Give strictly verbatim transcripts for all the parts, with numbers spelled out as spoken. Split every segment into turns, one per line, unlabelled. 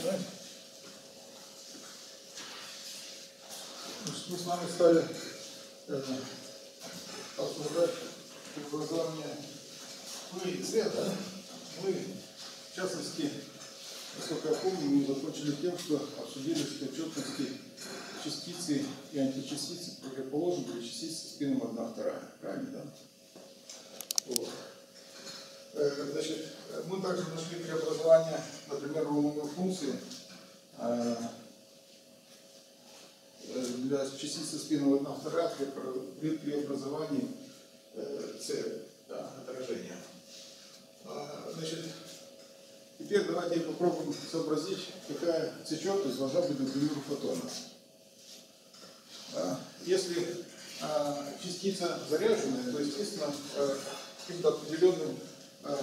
Да? Мы с вами стали э, обсуждать преобразование В и С, да? Мы, в частности, насколько я помню, мы закончили тем, что обсудили скорочетности частицы и античастицы противоположных для частицы с спином одна вторая. Правильно, да? Вот. Э, значит, мы также нашли преобразование, например, волновой функции э, для частицы спином одна вторая при преобразовании э, С, да, отражения. А, значит, теперь давайте попробуем сообразить, какая цечетность должна быть, например, у фотона. Да? Если а, частица заряженная, то, естественно, а, каким-то определенным а,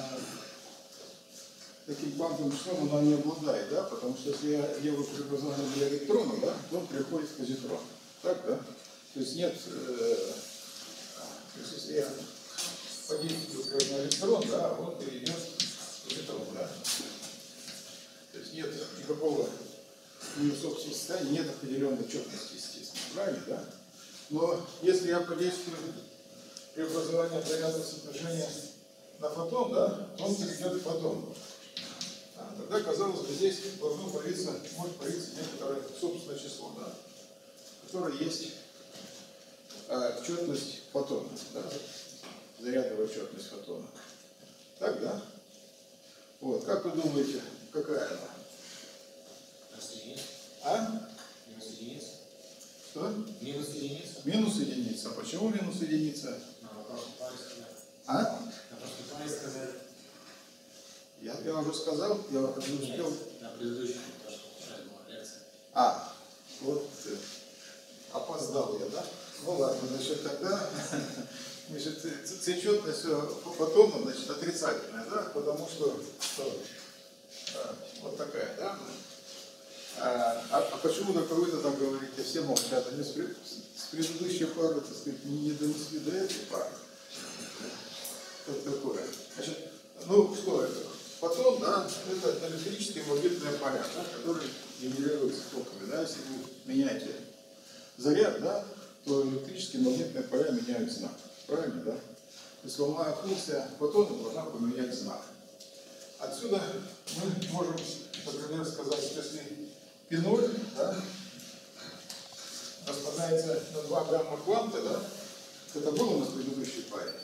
таким квантовым числом она не обладает, да? Потому что если я делаю преобразование для электрона, да, то он переходит в позитрон. Так, да? То есть нет, э, то есть если я подействую на электрон, да, он перейдет в позитрон, да? То есть нет никакого минусового состояния, нет определенной четности, естественно. Правильно, да? Но если я подействую преобразование зарядного соотношения на фотон, да, он перейдет в фотон. А, тогда, казалось бы, здесь должно появиться, может появиться некоторое собственное число, да, которое есть а, четность фотона, да, зарядовая четность фотона. Так, да? Вот, как вы думаете, какая она? А?
Минус единица.
Что?
Минус единица.
Минус единица. А почему минус единица?
На вопрос паре сказали.
А?
На вопрос паре сказали.
Я, я уже сказал, я не успел.
На предыдущем, потому что сейчас была лекция.
А, вот э, опоздал я, да? Ну ладно, значит, тогда значит, цечетность фотона, значит, отрицательная, да? Потому что, что а, вот такая, да? А, а почему только вы тогда говорите, все молчат, они с, пред, с предыдущей пары, так сказать, не донесли до этой пары. Что такое? Значит, ну что это? Фотон, да, это электрические магнитные поля, да, которые генерируются токами, да, если вы меняете заряд, да, то электрические магнитные поля меняют знак. Правильно, да? То есть волновая функция фотона должна поменять знак. Отсюда мы можем, например, сказать, что если пи ноль, да, распадается на два гамма-кванта, да, это было у нас в предыдущей паре,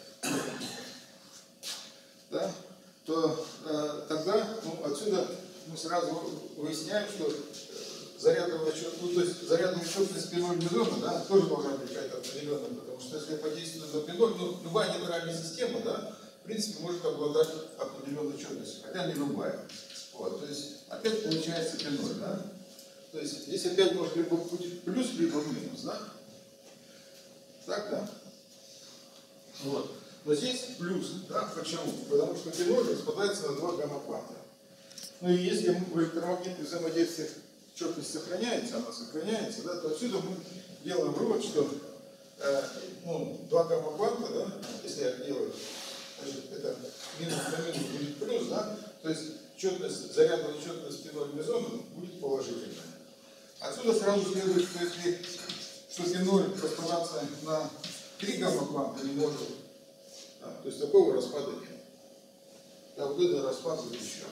да, то э, тогда ну, отсюда мы сразу выясняем, что зарядовая четность, ну, то есть зарядная четность пи ноль мезона, да, тоже должна быть какая-то определенная, потому что если я подействую на пи ноль, ну, любая нейтральная система, да, в принципе, может обладать определенной четностью, хотя не любая. Вот, то есть опять получается пи ноль, да? То есть здесь опять может либо быть плюс, либо минус, да? Так, да? Вот. Но здесь плюс, да? Почему? Потому что пи ноль распадается на два гамма-кванта. Ну и если в электромагнитных взаимодействиях четность сохраняется, она сохраняется, да, то отсюда мы делаем вывод, что э, ну, два гамма-кванта, да, если я делаю, значит, это минус на минус будет плюс, да, то есть четность, зарядная четность пи ноль мезона будет положительная. Отсюда сразу следует, что если что пи ноль распадаться на три гамма-кванта не может, да, то есть такого распада нет. Да, вот это распад запрещен.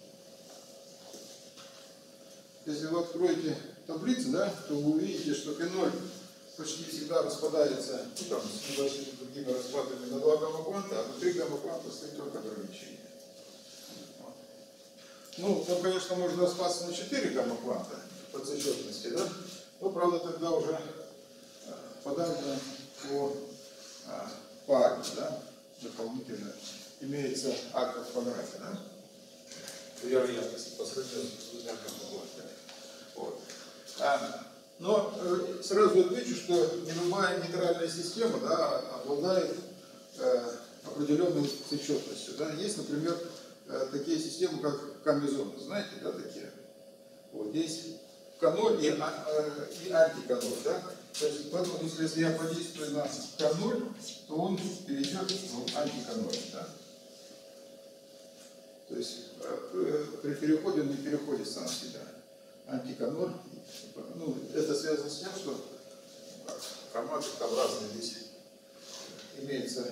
Если вы откроете таблицу, да, то вы увидите, что пи ноль почти всегда распадается, ну там, с небольшими другими распадами на два гамма-кванта, а на три гамма-кванта стоит только ограничение. Вот. Ну, там, конечно, можно распасться на четыре гамма-кванта по цечетности, да, но, правда, тогда уже э, подавлено по э, паре, да, дополнительно имеется акт в квадрате, да, вероятности по сравнению с двумя гамма-квантами. Вот. А, но э, сразу отвечу, что не любая нейтральная система, да, обладает э, определенной цечетностью. Да. Есть, например, э, такие системы, как К-мезоны, знаете, да, такие? Вот здесь К-ноль и, а, э, и антиканоль, да? То есть, поэтому, если, если я подействую на К-ноль, то он перейдет в антиканоль, да? То есть э, при переходе он не переходит сам в себя. Антиконор, ну, это связано с тем, что форматы образные здесь имеется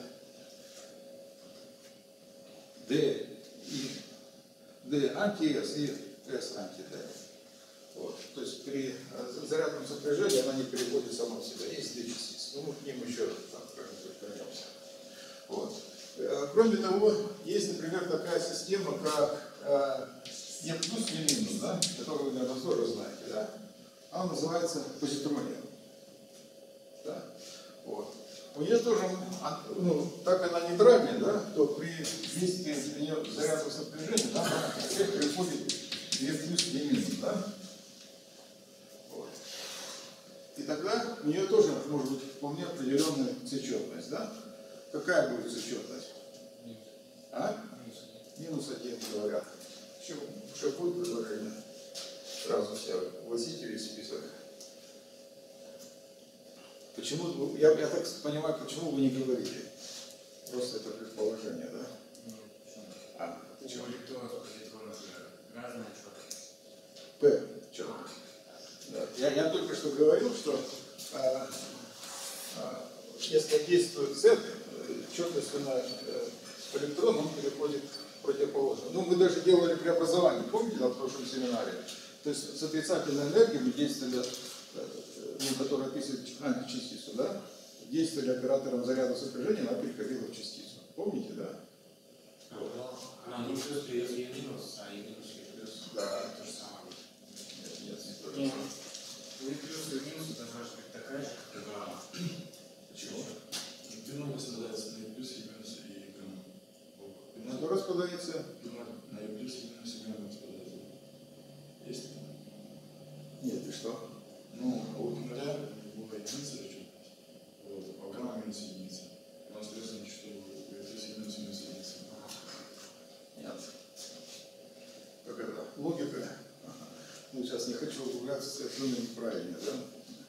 D и D анти-S и S анти-D. Вот. То есть при зарядном сопряжении она не переходит сама в себя. Есть две частицы. Ну, мы к ним еще там как-нибудь вернемся. Вот. Кроме того, есть, например, такая система, как э, E плюс и минус, да, которую вы, наверное, тоже знаете, да? Она называется позитронием. Да? Вот. У нее тоже, ну, так она нейтральная, да, то при действии при нее зарядного сопряжения, да, она опять переходит E плюс и минус, да? Вот. И тогда у нее тоже может быть вполне определенная цечетность, да? Какая будет цечетность? А? Минус один говорят. Что будет предложение? Сразу все огласите весь список. Почему, я, я так понимаю, почему вы не говорите? Просто это предположение, да? А, почему? П. Что? Да. Я, я только что говорил, что а, а, если действует Z, четностью на э, электрон, он переходит противоположно. Ну, мы даже делали преобразование, помните, на прошлом семинаре? То есть с отрицательной энергией мы действовали, ну, которая описывает античастицу, да? Действовали оператором заряда сопряжения, она переходила в частицу. Помните, да?
Вот. Она не плюс плюс и минус, а и минус и плюс.
Да.
То же самое.
Нет, не то же
Нет.
самое.
И плюс и минус должна быть такая же, как и гамма.
Почему?
Геном распадается на E плюс и минус и гамма.
На что распадается?
На E плюс и минус и гамма распадается. Есть?
Нет, и что?
Ну, а вот нуля любая единица расчетность. Вот, а гамма минус единица. У нас остается ничто E плюс и минус и минус единица.
Нет. Как это? Логика. Ну, сейчас не хочу углубляться, совершенно неправильно, да?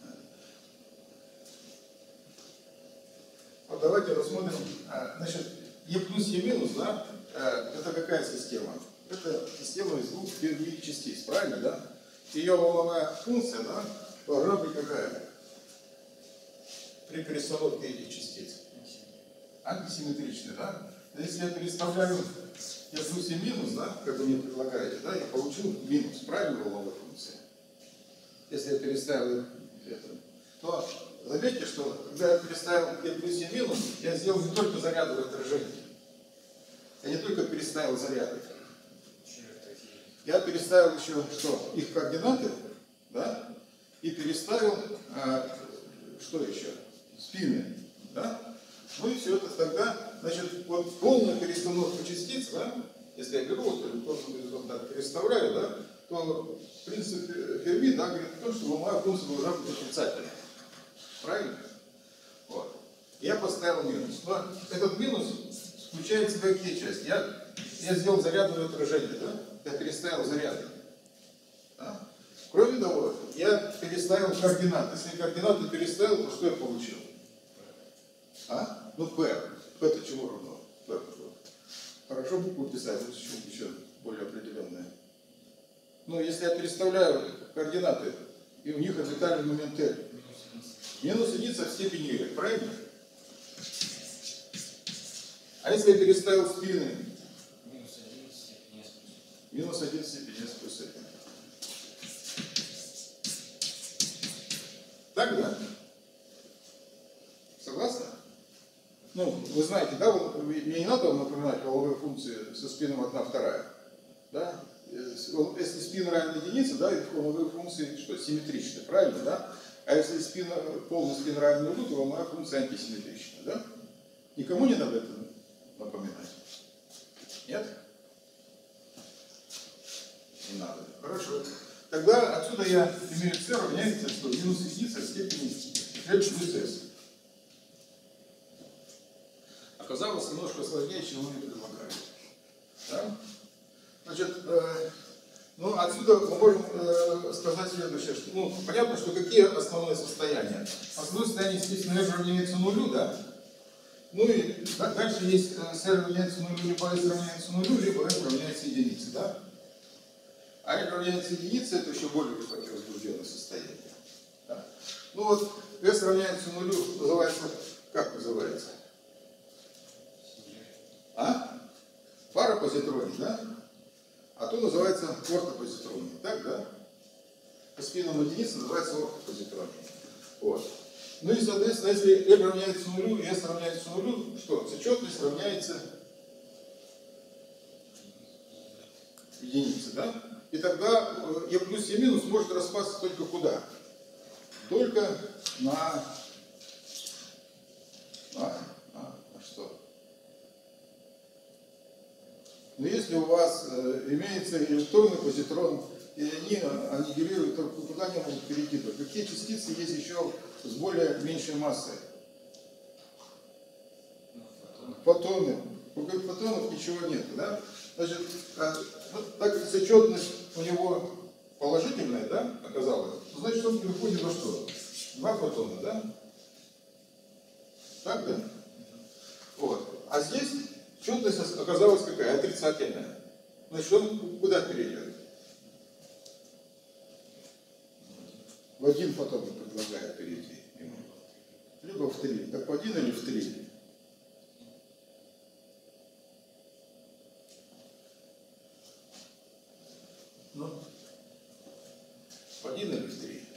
Вот давайте рассмотрим. Значит, E плюс, E минус, да? Это какая система? Это система из двух Ферми частиц, правильно, да? Ее волновая функция, да, должна быть какая? При перестановке этих частиц. Антисимметричная, да? Если я переставляю E плюс, E минус, да, как вы мне предлагаете, да, я получу минус, правильно, волновой функции. Если я переставил это, то заметьте, что когда я переставил E плюс, E минус, я сделал не только зарядовое отражение. Я не только переставил заряды. Я переставил еще что? Их координаты, да? И переставил, а, что еще? Спины, да? Ну и все это тогда, значит, вот полная перестановка частиц, да? Если я беру вот электронный горизонт, так переставляю, да? То принцип Ферми, да, говорит о том, что волновая функция должна быть отрицательной. Правильно? Вот. Я поставил минус. Но этот минус включает в себя какие части? Я, я сделал зарядное отражение, да? Я переставил заряды. Да? Кроме того, я переставил координаты. Если я координаты переставил, то что я получил? А? Ну, P. P-то чему равно? P. Хорошо букву писать, лучше что-нибудь еще более определенное. Ну, если я переставляю координаты, и у них орбитальный момент L. Минус единица в степени Y, правильно? А если я переставил спины?
Минус один в степени S.
Минус один в степени S плюс один. Так, да? Согласны? Ну, вы знаете, да, мне не надо вам напоминать волновые функции со спином одна вторая. Да? Если спин равен единице, да, их волновые функции что, симметричны, правильно, да? А если спин, полный спин равен нулю, то волновая функция антисимметрична, да? Никому не надо это напоминать? Нет? Не надо. Хорошо. Тогда отсюда я имею c равняется, что минус единица в степени L плюс S. Оказалось немножко сложнее, чем вы мне предлагали. Да? Значит, э, ну, отсюда мы можем э, сказать следующее, что, ну, понятно, что какие основные состояния. Основное состояние, естественно, R равняется нулю, да? Ну и да, дальше есть э, s равняется нулю, либо s равняется нулю, либо f равняется единице, да? А f равняется единице, это еще более высокое возбужденное состояние. Да? Ну вот s равняется нулю называется, как называется? А? Парапозитроник, да? А то называется ортопозитроник, так, да? По спинам единицы называется ортопозитроник. Вот. Ну и, соответственно, если m равняется нулю и s равняется нулю, что? Сочетность равняется единице, да? И тогда e плюс e минус может распасться только куда? Только на... На, на, на что? Но если у вас э, имеется электронный позитрон, и они аннигилируют, то куда они могут перейти? То какие частицы есть еще с более меньшей массой? Фотоны. У фотонов ничего нет, да? Значит, э, ну, так как сочетность у него положительная, да, оказалось, то значит он переходит во что? Два фотона, да? Так, да? Вот. А здесь четность оказалась какая? Отрицательная. Значит, он куда перейдет? В один фотон предлагает перейти. Либо в три. Так в один или в три? Ну, в один или в три?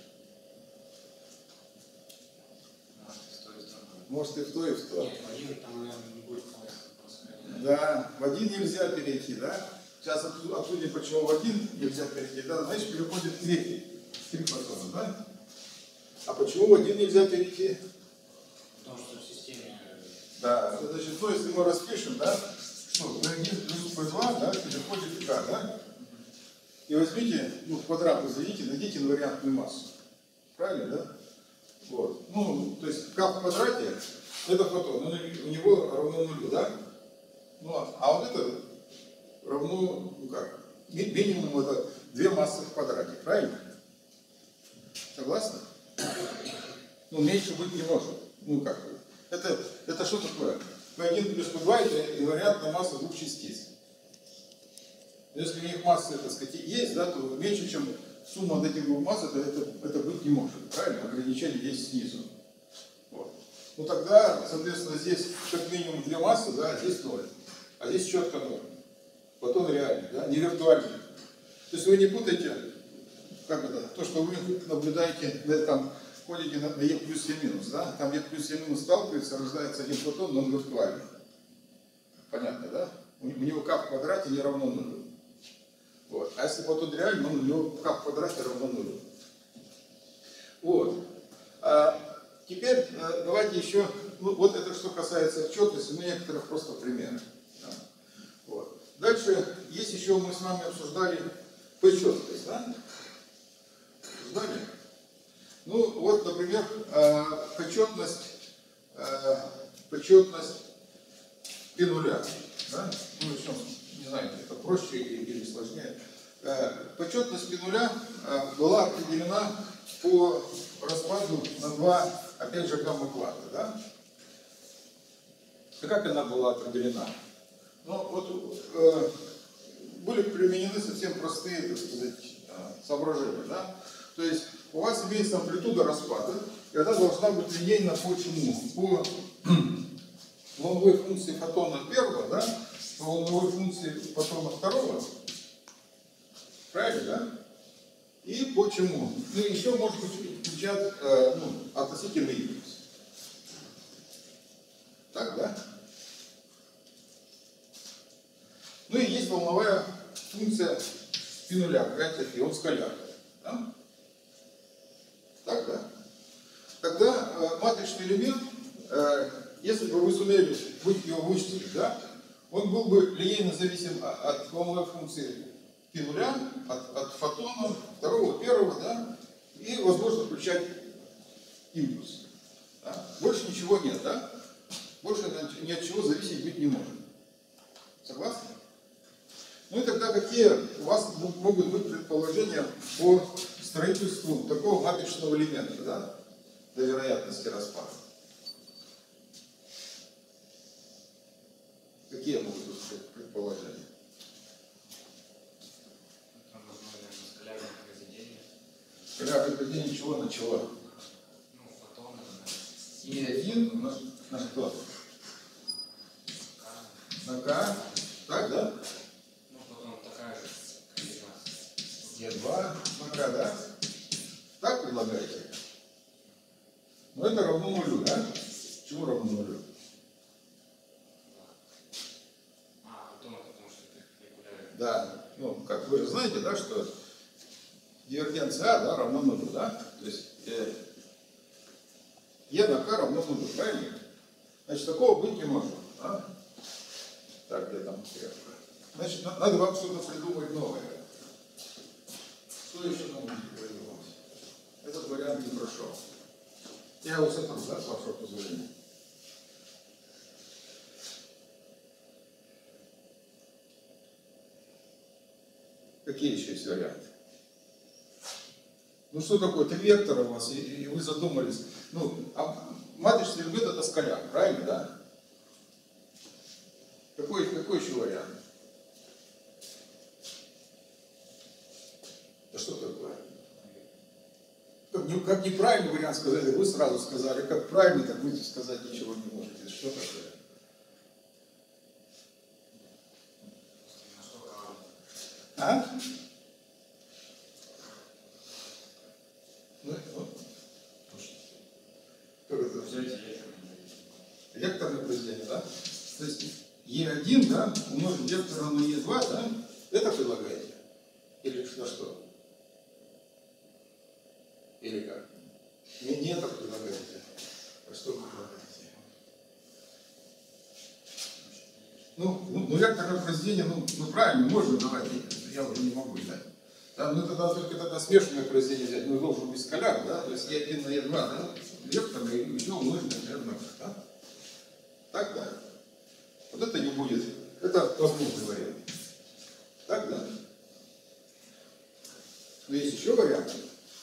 Может и в то, и в то.
Нет, в один там, наверное, не будет просто.
Да, в один нельзя перейти, да? Сейчас обсудим, почему в один нельзя перейти. Да, значит, переходит третий. Три фотона, да? А почему в один нельзя перейти?
Потому что в системе...
Да, значит, ну, если мы распишем, да, что p один плюс p два, да, переходит в k, да? И возьмите, ну, в квадрат возведите, найдите инвариантную массу. Правильно, да? Вот. Ну, то есть k в квадрате это фотон, он у него равно нулю, да? Ну, а вот это равно, ну как, минимум это две массы в квадрате, правильно? Согласны? Ну, меньше быть не может. Ну как? Это, это что такое? p один плюс p два это инвариантная масса двух частиц. Если у них масса, так сказать, есть, да, то меньше, чем сумма от этих двух масс, это, это, это быть не может. Правильно? Ограничение есть снизу. Вот. Ну тогда, соответственно, здесь как минимум две массы, да, а здесь ноль. А здесь четко ноль. Фотон реальный, да, не виртуальный. То есть вы не путаете, как это, то, что вы наблюдаете, там, ходите на, на E плюс E минус, да, там E плюс E минус сталкивается, рождается один фотон, но он виртуальный. Понятно, да? У него k в квадрате не равно нулю. Вот. А если фотон реальный, он у него k в квадрате равно нулю. Вот. А теперь а, давайте еще, ну, вот это что касается отчетности, ну некоторых просто примеров. Да. Вот. Дальше есть еще, мы с вами обсуждали p-четкость, да? Обсуждали? Ну вот, например, p-четность, p-четность p нуля. Да? Ну, начнем, не знаю, это проще или, или сложнее. P-четность p нуля была определена по распаду на два, опять же, гамма-кванта. Да? И как она была определена? Ну, вот э, были применены совсем простые, так сказать, соображения. Да? То есть у вас имеется амплитуда распада, и она должна быть линейна по чему? По волновой функции фотона первого, да? По волновой функции фотона второго. Правильно, да? И почему? Ну, еще может быть включать э, ну, относительный импульс. Так, да? Ну и есть волновая функция π нуля, какая-то фи, он скаляр. Да? Так, да? Тогда э, матричный элемент, э, если бы вы сумели его вычислить, да, он был бы линейно зависим от волновой функции π нуля, от, от фотона второго, первого, да, и возможно включать импульс. Да? Больше ничего нет, да? Больше ни от чего зависеть быть не может. Согласны? Ну и тогда какие у вас могут быть предположения по строительству такого матричного элемента, да, до вероятности распада? Какие могут быть предположения?
Там нужно, наверное, скалярное произведение.
Скалярное произведение чего на чего?
Ну, фотоны,
И один на, на что?
на
На К. Так, да?
Ну, потом такая же комбинация.
Е два на К, да? Так предлагаете? Но это равно нулю, да? Чему равно нулю?
А, фотоны, потому что это регулярно.
Да. Ну, как вы же знаете, да, что дивергенция А, да, равна нулю, да? То есть э, Е на К равно нулю, правильно? Значит, такого быть не может. Да? Так, где там стрелка? Значит, на- надо вам что-то придумать новое. Что еще нам нужно придумать? Этот вариант не прошел. Я его сотру, да, с вашего позволения. Какие еще есть варианты? Ну что такое, три вектора у вас, и, и вы задумались. Ну, а матричный элемент это скаляр, правильно, да? Какой, какой еще вариант? Да что такое? Как, не- как неправильный вариант сказали, вы сразу сказали, как правильно, так вы сказать ничего не можете. Что такое?
На что калорий?
А? Ну, ну, как это?
Взять ветер.
Векторное произведение, да? То есть Е один, да, умножить вектор на Е два, да? Это предлагаете? Или что что? Или как? Не, не это предлагаете. А что вы предлагаете? Ну, ну, ну векторное произведение, ну, ну правильно, можно давать, я уже не могу дать. Да, ну тогда только тогда смешанное произведение взять, ну должен быть скаляр, да, то есть Е один на Е два, да, векторное и еще умножить, наверное, да? Так, да? Вот это не будет. Это возможный вариант. Так, да? Но есть еще варианты.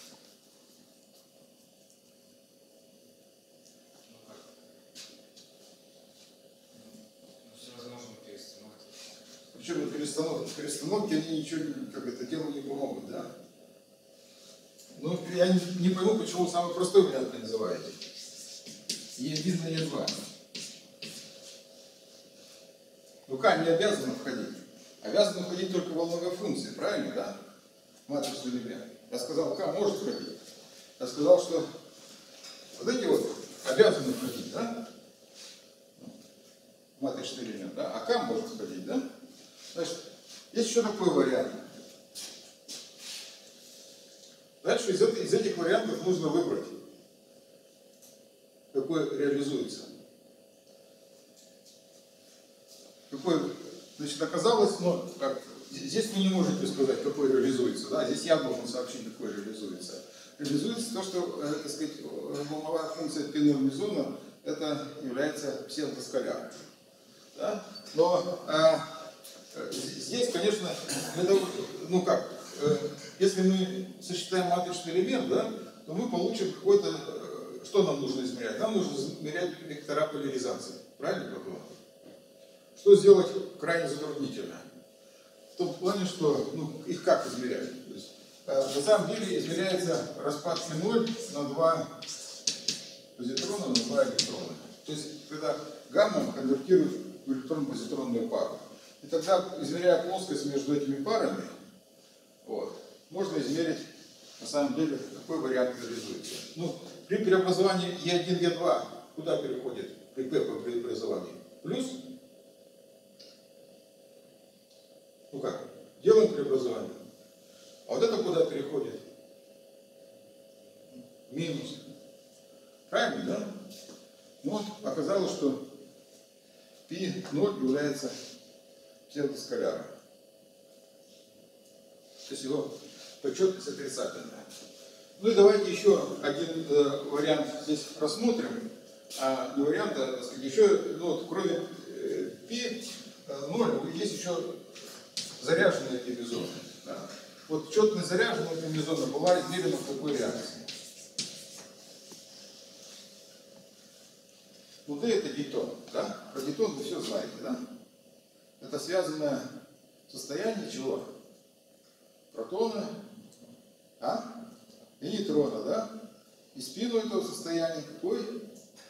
Ну, всевозможные перестановки.
Причем перестановки, перестановки, они ничего, как это, делу не помогут, да? Ну, я не, не пойму, почему самый простой вариант вы называете. Е один на Е два. Ну, К не обязаны входить. Обязаны входить только волновые функции, правильно, да? Матричный элемент. Я сказал, К может входить. Я сказал, что вот эти вот обязаны входить, да? Матричный элемент, да? А К может входить, да? Значит, есть еще такой вариант. Дальше из, этой, из этих вариантов нужно выбрать, какой реализуется. Какой, значит, оказалось, но как, здесь вы не можете сказать, какой реализуется, да? Здесь я должен сообщить, какой реализуется. Реализуется то, что, э, так сказать, волновая функция π ноль мезона, это является псевдоскаляром. Да? Но э, здесь, конечно, для того, ну как, э, если мы сосчитаем матричный элемент, да, то мы получим какой-то, э, что нам нужно измерять? Нам нужно измерять вектора поляризации. Правильно, Платон? Что сделать крайне затруднительно? В том плане, что ну, их как измерять? То есть, э, на самом деле измеряется распад π ноль на два позитрона, на два электрона. То есть, когда гамма конвертирует в электрон-позитронную пару. И тогда, измеряя плоскость между этими парами, вот, можно измерить, на самом деле, какой вариант реализуется. Ну, при преобразовании Е один, Е два куда переходит при П по преобразованию? Плюс? Ну как? Делаем преобразование. А вот это куда переходит? Минус. Правильно, да? Ну вот, оказалось, что π ноль является псевдоскаляром. То есть его почетность отрицательная. Ну и давайте еще один э, вариант здесь рассмотрим. А не вариант, а так сказать, еще, ну вот, кроме э, π ноль, есть еще заряженные π мезоны. Да. Вот четность заряженного π мезона была измерена в такой реакции. Ну, Д это детон, да? Про детон вы все знаете, да? это связанное состояние чего? Протона, а? И нейтрона, да? И спину этого состояния какой?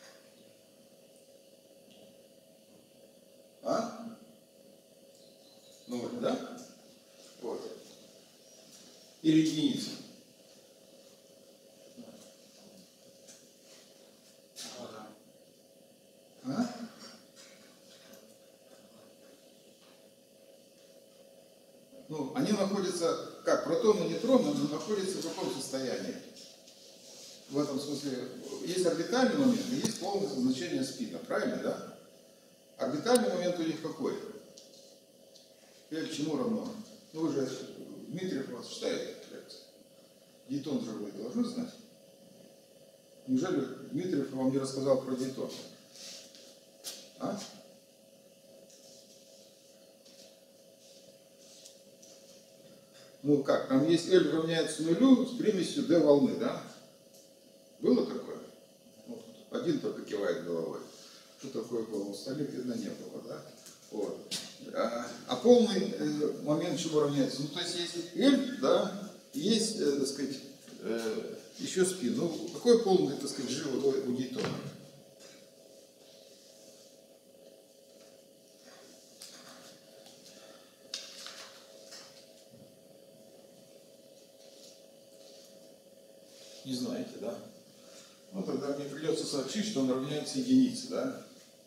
А? Ноль, да? Вот. Или единица. А? Ну, они находятся, как протон и нейтрон, они находятся в каком состоянии? В этом смысле, есть орбитальный момент и есть полное значение спина, правильно, да? Орбитальный момент у них какой? L чему равно? Ну, вы же, Дмитриев вас читает лекцию. Диетон же вы должны знать. Неужели Дмитриев вам не рассказал про диетон? А? Ну как, там есть L равняется нулю с примесью D волны, да? Было такое? Вот. Один только кивает головой. Что такое было? В столе видно не было, да? Вот. А, а полный э, момент чему равняется? Ну, то есть есть L, да, есть, э, так сказать, э, еще спин. Ну, какой полный, так сказать, жил у, у диетона? Не знаете, да? Ну, тогда мне придется сообщить, что он равняется единице, да?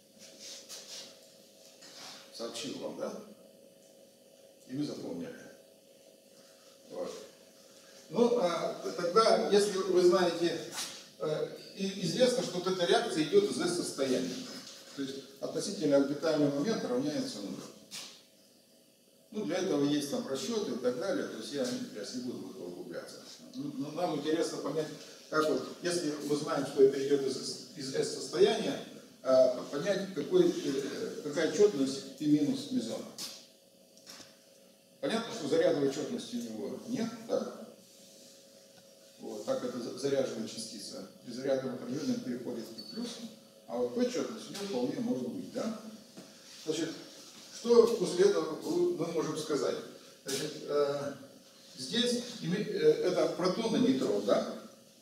Сообщил вам, да? И вы запомнили. Вот. Ну, а, тогда, если вы знаете, э, известно, что вот эта реакция идет из S-состояния. То есть относительно орбитальный момент равняется нулю. Ну, для этого есть там расчеты и так далее, то есть я сейчас не буду в это углубляться. Но нам интересно понять, как вот, если мы знаем, что это идет из, из S-состояния, понять, какой, какая четность P минус мезона. Понятно, что зарядовой четности у него нет, да? Вот, так это заряженная частица. При зарядном отражении переходит в плюс, а вот P четность у него вполне может быть, да? Значит, что после этого мы можем сказать? Значит, э, здесь э, это протон и нейтрон, да?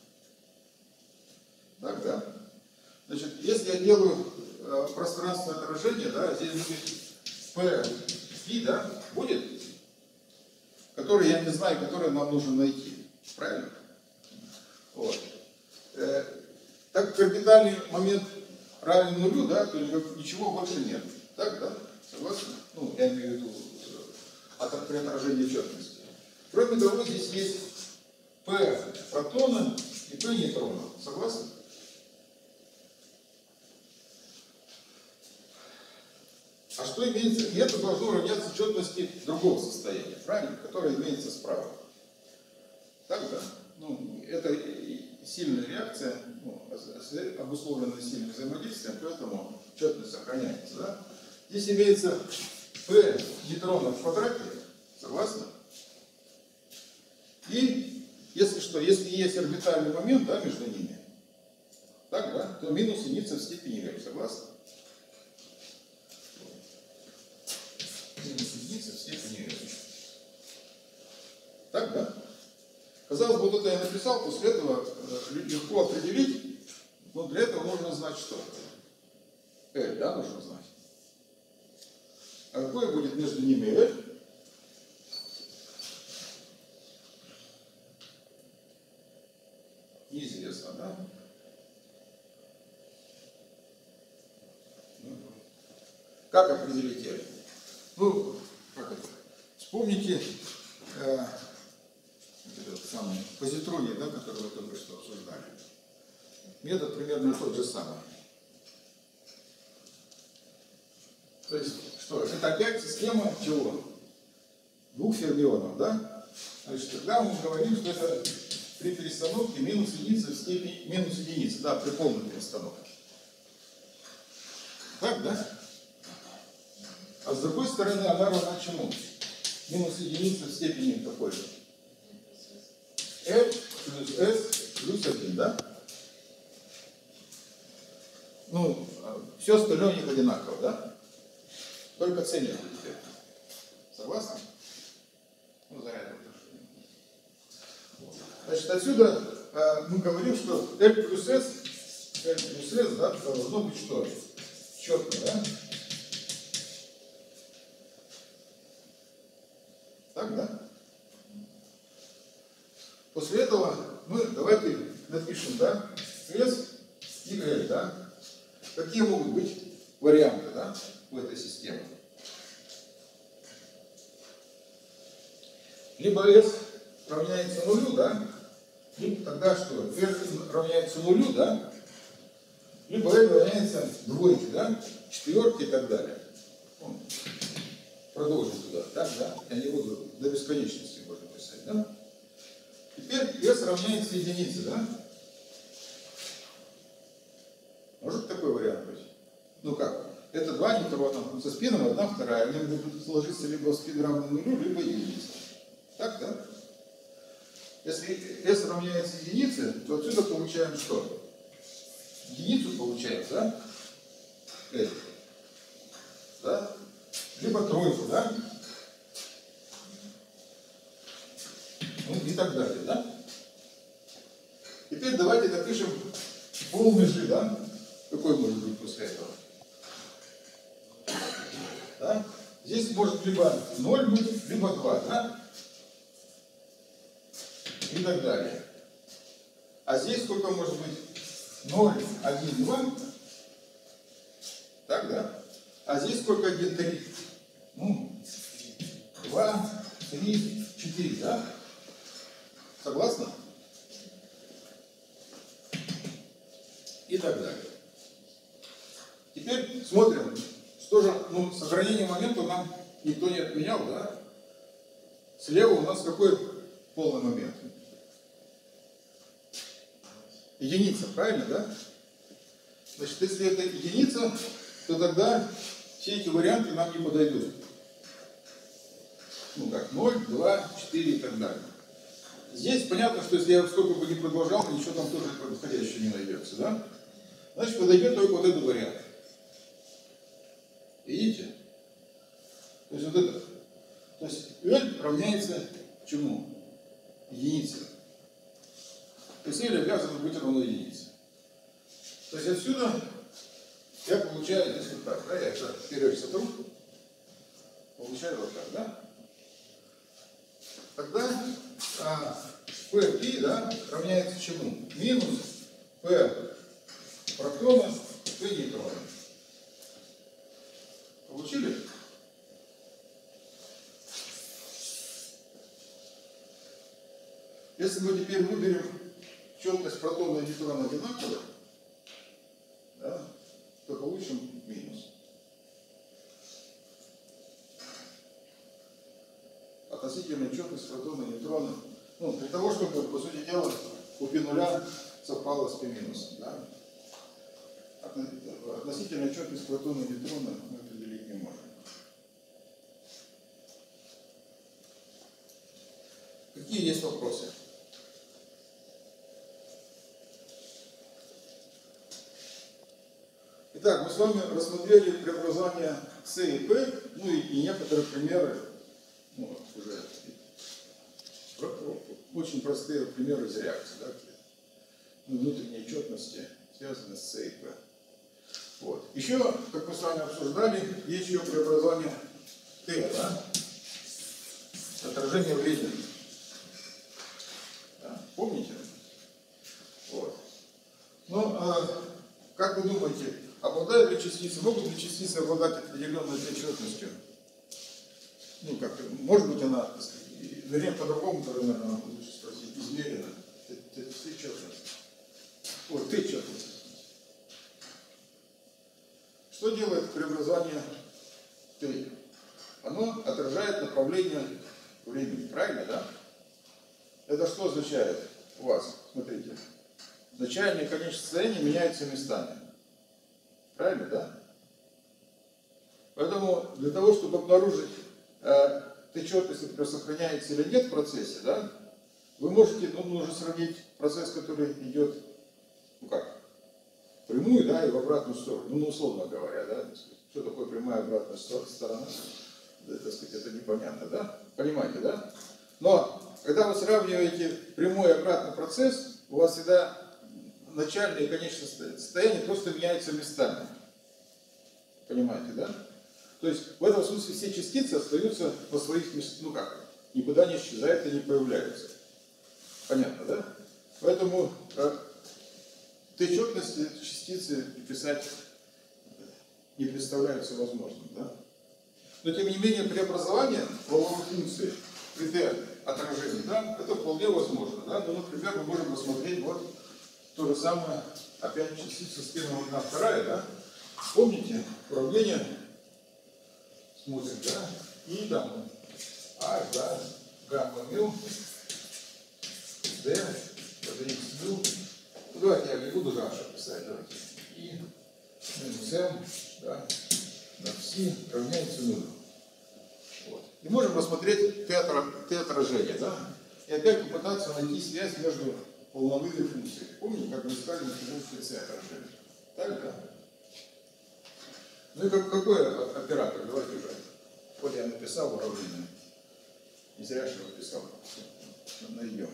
Так, да? Значит, если я делаю э, пространственное отражение, да, здесь будет P, фи, да, будет, который я не знаю, который нам нужно найти. Правильно? Вот. Э, так как орбитальный момент равен нулю, да, то ничего больше нет. Так, да? Согласны? Ну, я имею в виду от, при отражении четности. Кроме того, здесь есть P протона и P нейтрона. Согласны? А что имеется? И это должно равняться четности другого состояния, правильно? Которое имеется справа. Так, да? Ну, это сильная реакция, ну, обусловленная сильным взаимодействием, поэтому четность сохраняется, да? Здесь имеется P нейтронов в квадрате, согласны? И, если что, если есть орбитальный момент, да, между ними, так, да, то минус единица в степени r, согласны? Минус единица в степени r. Так, да? Казалось бы, вот это я написал, после этого легко определить, но для этого нужно знать что? L, да, нужно знать. А какое будет между ними L? Неизвестно, да? Как определить L? Ну, как это? Вспомните э, этот самый позитроний, да, который мы только что обсуждали. Метод примерно тот же самый. То есть, что? Это опять система чего? Двух фермионов, да? Значит, тогда мы говорим, что это при перестановке минус единица в степени минус единицы, да, при полной перестановке. Так, да? А с другой стороны, она равна чему? Минус единица в степени какой же? F плюс S плюс один, да? Ну, все остальное у них одинаково, да? Только ценник теперь. Согласны? Ну, заряд вот. Значит, отсюда э, мы говорим, что L плюс S, L плюс S, да, должно быть что? Четко, да? Так, да? После этого мы давайте напишем, да, S и L, да? Какие могут быть варианты, да, в этой системе? Либо S равняется нулю, да? Либо тогда что? L равняется нулю, да? Либо L равняется двойке, да? Четверке и так далее. Ну, продолжим туда. Так, да? Я не буду до бесконечности можно писать, да? Теперь S равняется единице, да? Может такой вариант быть? Ну как? Это два нейтрона со спином, одна, вторая. Они будут сложиться либо спин равный нулю, либо единице. Так, да? Если S равняется единице, то отсюда получаем что? Единицу получаем, да? L. Да? Либо тройку, да? Ну и так далее, да? Теперь давайте напишем полный G, да? Какой может быть после этого? Да? Здесь может либо ноль быть, либо два, да? И так далее. А здесь сколько может быть? ноль, один, два. Так, да? А здесь сколько? один, три. Ну, два, три, четыре, да? Согласны? И так далее. Теперь смотрим, что же, ну, сохранение момента нам никто не отменял, да? Слева у нас какой полный момент? Единица, правильно, да? Значит, если это единица, то тогда все эти варианты нам не подойдут. Ну как, ноль, два, четыре и так далее. Здесь понятно, что если я сколько бы ни продолжал, ничего там тоже подходящего не найдется, да? Значит, подойдет только вот этот вариант. Видите? То есть вот это. То есть L равняется чему? Единице. То есть L обязано быть равно единице. То есть отсюда я получаю здесь вот так, да? Я это вперед сотру. Получаю вот так, да? Тогда а, P, да, равняется чему? Минус P протона, P нейтрона. Получили? Если мы теперь выберем четность протона и нейтрона одинаковая, да, то получим минус. Относительная четность протона и нейтрона. Ну, для того, чтобы, по сути дела, у π нуля совпало с π минусом. Да? Относительная четность протона и нейтрона мы определить не можем. Какие есть вопросы? Итак, мы с вами рассмотрели преобразование С и П, ну и, и некоторые примеры, ну, вот, уже очень простые примеры из реакции, да, внутренней четности связаны с С и П. Вот. Еще, как мы с вами обсуждали, есть еще преобразование Т, да? Отражение времени. Да? Помните? Вот. Ну, а, как вы думаете, обладают ли частицы, могут ли частицы обладать определенной четностью? Ну, как, может быть, она, так сказать, вернее, по-другому, наверное, лучше спросить, измерена. Ты четность. Вот, ты четность. Что делает преобразование Т? Оно отражает направление времени, правильно, да? Это что означает у вас? Смотрите. Начальное и конечное состояние меняются местами. Правильно, да? Поэтому для того, чтобы обнаружить, э, Т-четность, например, сохраняется или нет в процессе, да, вы можете, ну, нужно сравнить процесс, который идет, ну как, прямую, да, и в обратную сторону, ну, условно говоря, да, что такое прямая обратная сторона, это так сказать, это непонятно, да? Понимаете, да? Но когда вы сравниваете прямой и обратный процесс, у вас всегда начальное и конечное состояние просто меняются местами. Понимаете, да? То есть в этом смысле все частицы остаются на своих местах, ну как, никуда не исчезают и не появляются. Понятно, да? Поэтому э, Т-четности частицы писать не представляется возможным, да? Но тем не менее преобразование волновой функции при Т-отражении, да, это вполне возможно, да? Ну, например, мы можем рассмотреть вот то же самое, опять частица спином одна вторая, да? Помните уравнение? Смотрим, да? И там А, да, гамма мю, Д, под Х мю. Ну, давайте я не буду дальше писать, давайте. И минус М, да, на пси равняется нулю. Вот. И можем рассмотреть Т-отражение, да? И опять попытаться найти связь между волновыми функциями. Помните, как мы искали на функции Т-отражения? Так, да? Ну и как, какой оператор? Давайте уже. Вот я написал уравнение. Не зря что написал. Найдем.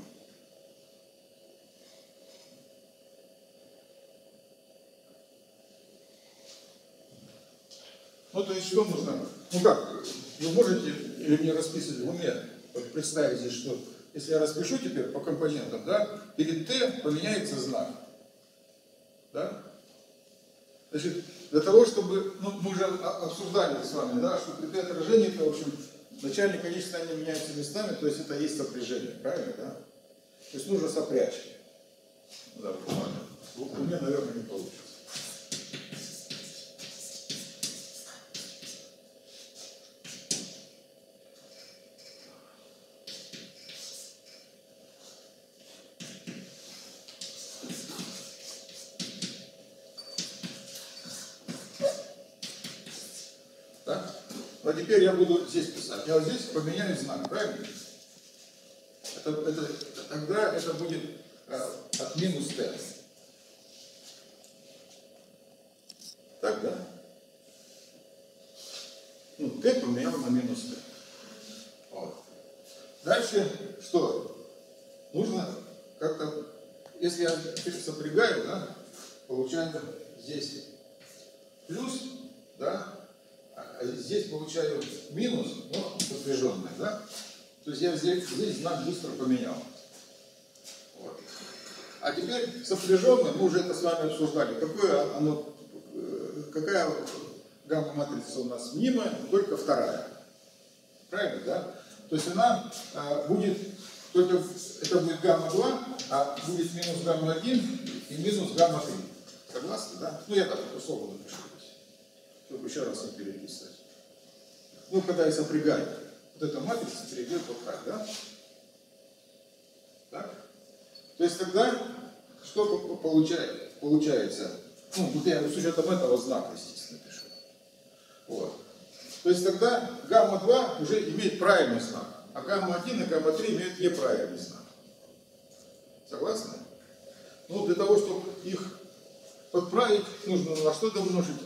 Ну, то есть, что нужно? Ну как, вы можете или мне расписывать в уме, вот представить здесь, что если я распишу теперь по компонентам, да, перед Т поменяется знак. Да? Значит, для того, чтобы, ну, мы уже обсуждали с вами, да, что при Т-отражении, это, в общем, начальник, конечно, они меняются местами, то есть это есть сопряжение, правильно, да? То есть нужно сопрячь. Да, у меня, наверное, не получится. А теперь я буду здесь писать. Я вот здесь поменяю знак, правильно? Это, это, тогда это будет а, от минус Т. Так, да? Ну, Т поменял на минус Т. Вот. Дальше что? Нужно как-то, если я сопрягаю, да, получаю здесь плюс, да, а здесь получаю минус, но сопряженный, да? То есть я здесь, здесь знак быстро поменял. Вот. А теперь сопряженное, мы уже это с вами обсуждали, какое оно, какая гамма-матрица у нас мнимая, только вторая. Правильно, да? То есть она а, будет, только это будет гамма два, а будет минус гамма один и минус гамма три. Согласны, да? Ну я так условно напишу. Чтобы еще раз не переписывать. Ну, когда я сопрягаю, вот эта матрица перейдет вот так, да? Так? То есть тогда что получается? Получается, ну, вот я с учетом этого знака, естественно, пишу. Вот. То есть тогда гамма два уже имеет правильный знак, а гамма один и гамма три имеют неправильный знак. Согласны? Ну, для того, чтобы их подправить, нужно на что домножить?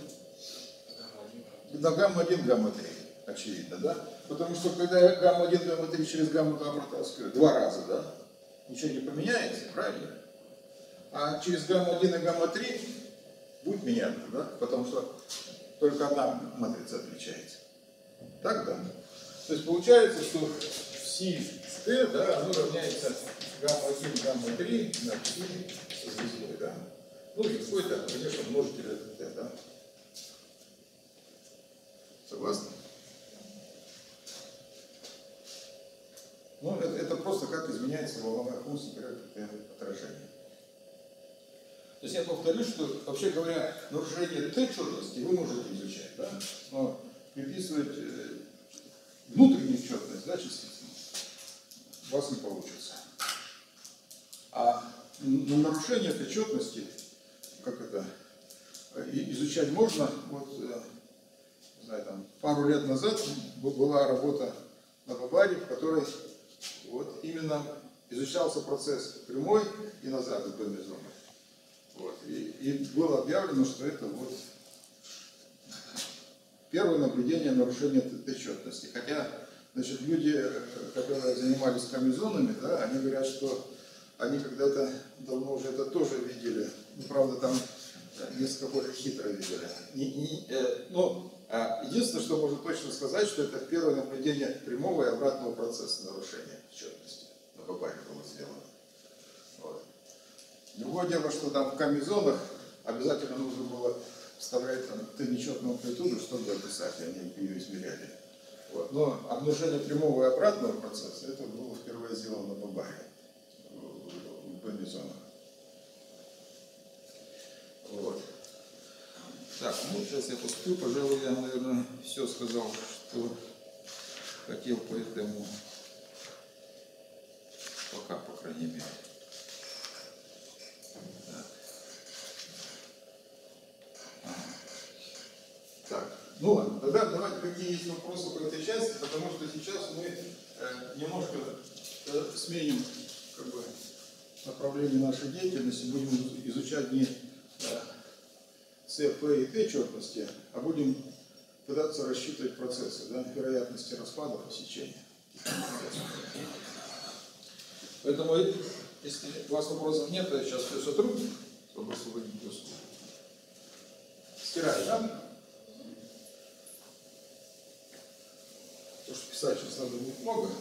На гамма один, гамма три, очевидно, да? Потому что когда я гамма один, гамма три через гамма два протаскиваю два раза, да? Ничего не поменяется, правильно? А через гамма один и гамма три будет меняться, да? Потому что только одна матрица отличается. Так, да? То есть получается, что пси Т, да, оно равняется гамма один, гамма три на пси со звездой, да? Ну и какой-то, конечно, множитель это Т, да? Согласны? Ну, это, это просто как изменяется волновая функция при отражении. То есть я повторю, что, вообще говоря, нарушение Т-четности вы можете изучать, да? Но приписывать э, внутреннюю четность, да, частицам, у вас не получится. А на нарушение Т-четности, как это, изучать можно, вот, не знаю, там, пару лет назад была работа на Бабаре, в которой вот именно изучался процесс прямой и назад до мезона. Вот. И, и было объявлено, что это вот первое наблюдение нарушения Т-четности. Хотя, значит, люди, которые занимались комбинезонами, да, они говорят, что они когда-то давно уже это тоже видели. Ну, правда, там несколько более хитро видели. Не, не, э, но а единственное, что можно точно сказать, что это первое наблюдение прямого и обратного процесса нарушения четности. На бабаре было сделано. Вот. Другое дело, что там в комбинезонах обязательно нужно было вставлять там Т-нечетную амплитуду, чтобы описать, и они ее измеряли. Вот. Но обнажение прямого и обратного процесса, это было впервые сделано на бабаре, в комбинезонах. Вот. Так, ну сейчас я поступлю, пожалуй, я, наверное, все сказал, что хотел по этому, пока, по крайней мере. Так, ага. Так. Ну ладно, тогда давайте, какие есть вопросы по этой части, потому что сейчас мы э, немножко э, сменим как бы, направление нашей деятельности, будем изучать не э, С, П и Т четности, а будем пытаться рассчитывать процессы, да, вероятности распадов и сечения. Поэтому, если у вас вопросов нет, я сейчас все сотру, чтобы освободить доску. Стираю, да? Потому что писать сейчас надо будет много.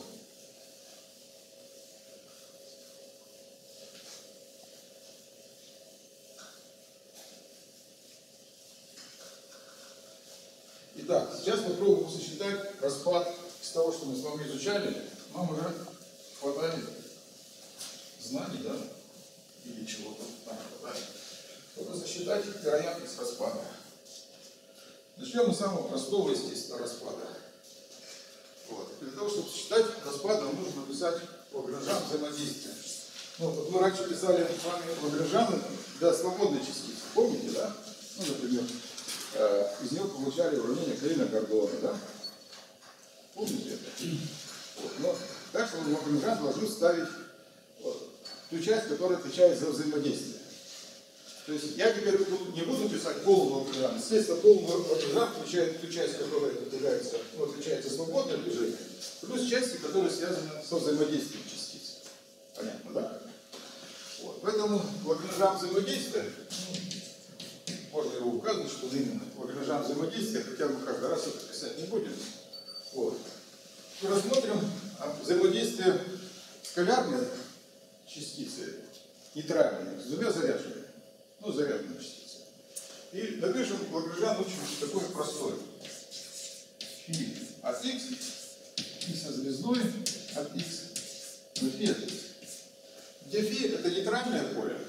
Итак, сейчас попробуем сосчитать распад из того, что мы с вами изучали. Нам уже хватает знаний, да? Или чего-то там хватает. Чтобы засчитать вероятность распада. Начнем мы с самого простого, естественно, распада. Вот. Для того, чтобы считать распад, нам нужно написать Лагранжан взаимодействия. Ну, вот мы раньше писали с вами Лагранжаны для свободной частицы. Помните, да? Ну, например, э, из него получали уравнение Клейна-Гордона, да? Помните это? Вот. Но так что в Лагранжан должны ставить вот, ту часть, которая отвечает за взаимодействие. То есть я теперь не буду писать полный Лагранжан. Естественно, полный Лагранжан включает ту часть, которая является, ну, отвечает за свободное движение, плюс части, которые связаны со взаимодействием частиц. Понятно, да? Вот. Поэтому Лагранжан взаимодействия, можно его указывать, что именно Лагранжан взаимодействия, хотя бы каждый раз это писать не будем. Вот. И рассмотрим взаимодействие скалярной частицы, нейтральной, с двумя заряженными. Ну, зарядная частица. И напишем Лагранжан очень такой простой. Фи от x, фи со звездой от x на фи от x. Где фи это нейтральное поле,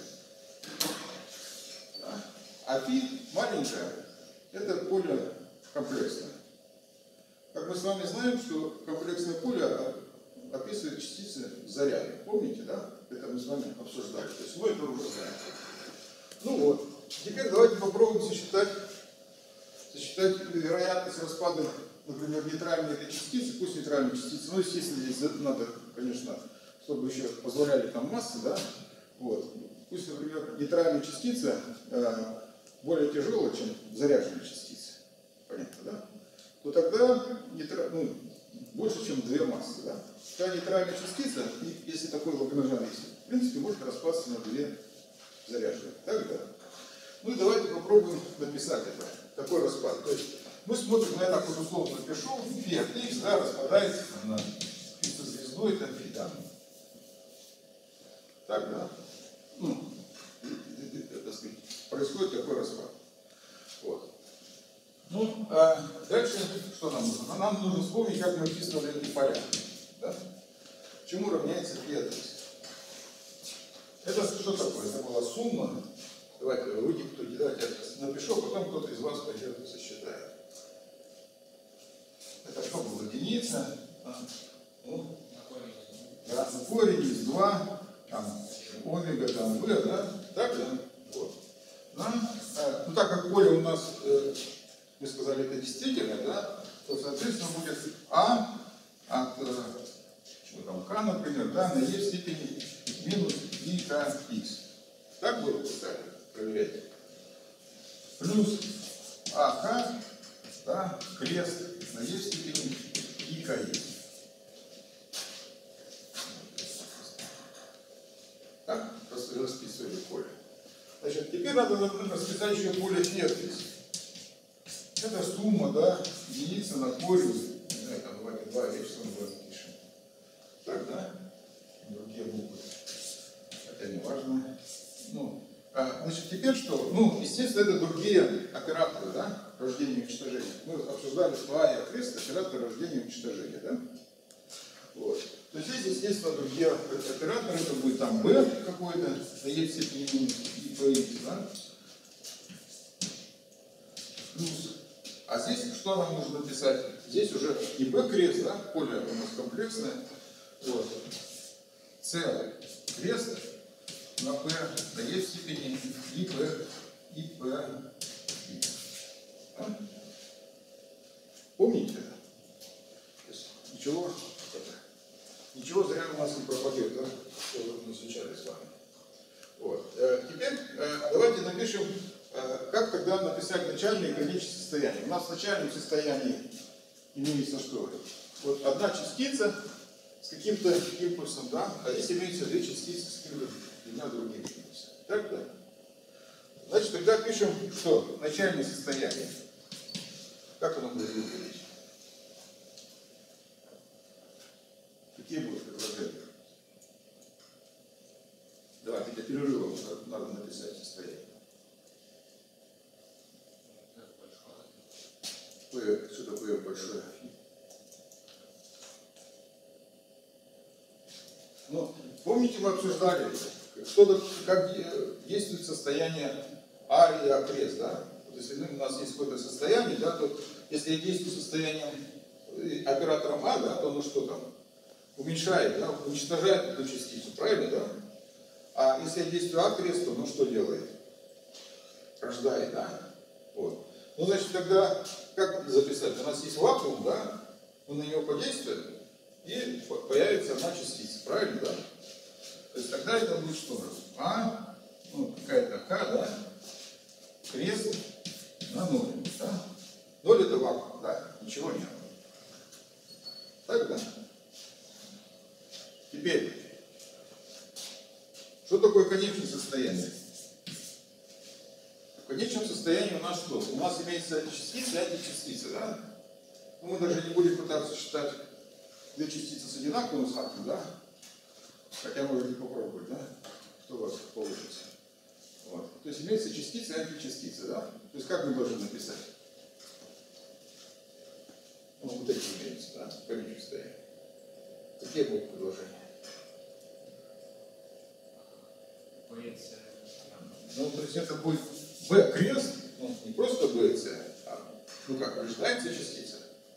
да? А фи маленькое это поле комплексное. Как мы с вами знаем, что комплексное поле описывает частицы заряда. Помните, да? Это мы с вами обсуждали. То есть мы это уже знаем. Ну вот, теперь давайте попробуем сосчитать, сосчитать вероятность распада, например, нейтральной этой частицы, пусть нейтральной частицы, ну, естественно, здесь надо, конечно, чтобы еще позволяли там массы, да, вот, пусть, например, нейтральная частица э, более тяжелая, чем заряженная частица, понятно, да, то тогда нейтра... ну, больше, чем две массы, да. Та нейтральная частица, если такой Лагранжан есть, в принципе, может распасться на две заряженных. Так, да? Ну и давайте попробуем написать это, такой распад. То есть мы смотрим, я так вот условно напишу, фи от x, да, распадается на фи со звездой, это фи, да. Так, да? Ну, так сказать, происходит такой распад. Вот. Ну, а дальше что нам нужно? Нам нужно вспомнить, как мы вписывали эти поля. Да? Чему равняется фи от x? Это что такое? Это была сумма. Давайте вы диктуйте, давайте я напишу, а потом кто-то из вас пойдет и сосчитает. Это что было? Единица. А, ну, да, корень из два, там, омега, там, v, да? Так, да? Вот. Да? А, ну, так как поле у нас, э, мы сказали, это действительно, да, то, соответственно, будет а от, э, что там, k, например, да, на e в степени минус и k x. Так было поставили? Проверяйте. Плюс ак да, крест на е в степени и КС. Так, расписывали поле. Значит, теперь надо расписать еще поле ферзь. Это сумма, да, единица на корень, не знаю, там давайте два речь, мы запишем. Так, да? Другие буквы. Это не важно. Ну, а, значит, теперь что? Ну, естественно, это другие операторы, да, рождения и уничтожения. Мы обсуждали, что А и крест оператор рождения и уничтожения, да? Вот. То есть здесь, естественно, другие операторы, это будет там b какой-то, а есть степени и p, да? Плюс. А здесь что нам нужно написать? Здесь уже и b крест, да, поле у нас комплексное. Вот. C крест на p на e в степени и p и p. Да? Помните это? То есть ничего, это, ничего зря у нас не пропадет, да? Что мы изучали с вами. Вот. Теперь давайте напишем, как тогда написать начальное и конечное состояние. У нас в начальном состоянии имеется что? Вот одна частица с каким-то импульсом, да? А здесь имеются две частицы с каким-то двумя другими импульсами. Так, да? Значит, тогда пишем, что начальное состояние. Как оно будет выглядеть? Какие будут предложения? Давайте для перерыва надо написать состояние. P, что такое большое? Ну, помните, мы обсуждали, что, как действует состояние А и А крест, да? Вот если у нас есть какое-то состояние, да, то если я действую состоянием оператором А, да, то оно что там? Уменьшает, да, уничтожает эту частицу, правильно, да? А если я действую А крест, то оно что делает? Рождает, да? Вот. Ну, значит, тогда как записать? У нас есть вакуум, да? Мы на него подействуем, и появится одна частица, правильно, да? То есть тогда это будет что? А, ну, какая-то К, да? Крест на ноль, да? Ноль это вакуум, да? Ничего нет. Так, да? Теперь, что такое конечное состояние? В конечном состоянии у нас что? У нас имеется частицы и античастицы, да? Ну, мы даже не будем пытаться считать две частицы с одинаковым знаком, да? Хотя можете попробовать, да? Что у вас получится. Вот. То есть имеется частица и античастица, да? То есть как мы должны написать? Ну, вот эти имеются, да? В конечном состоянии. Какие будут предложения? Ну, то есть это будет B крест, ну, не просто B и C, а, ну как, рождается частица.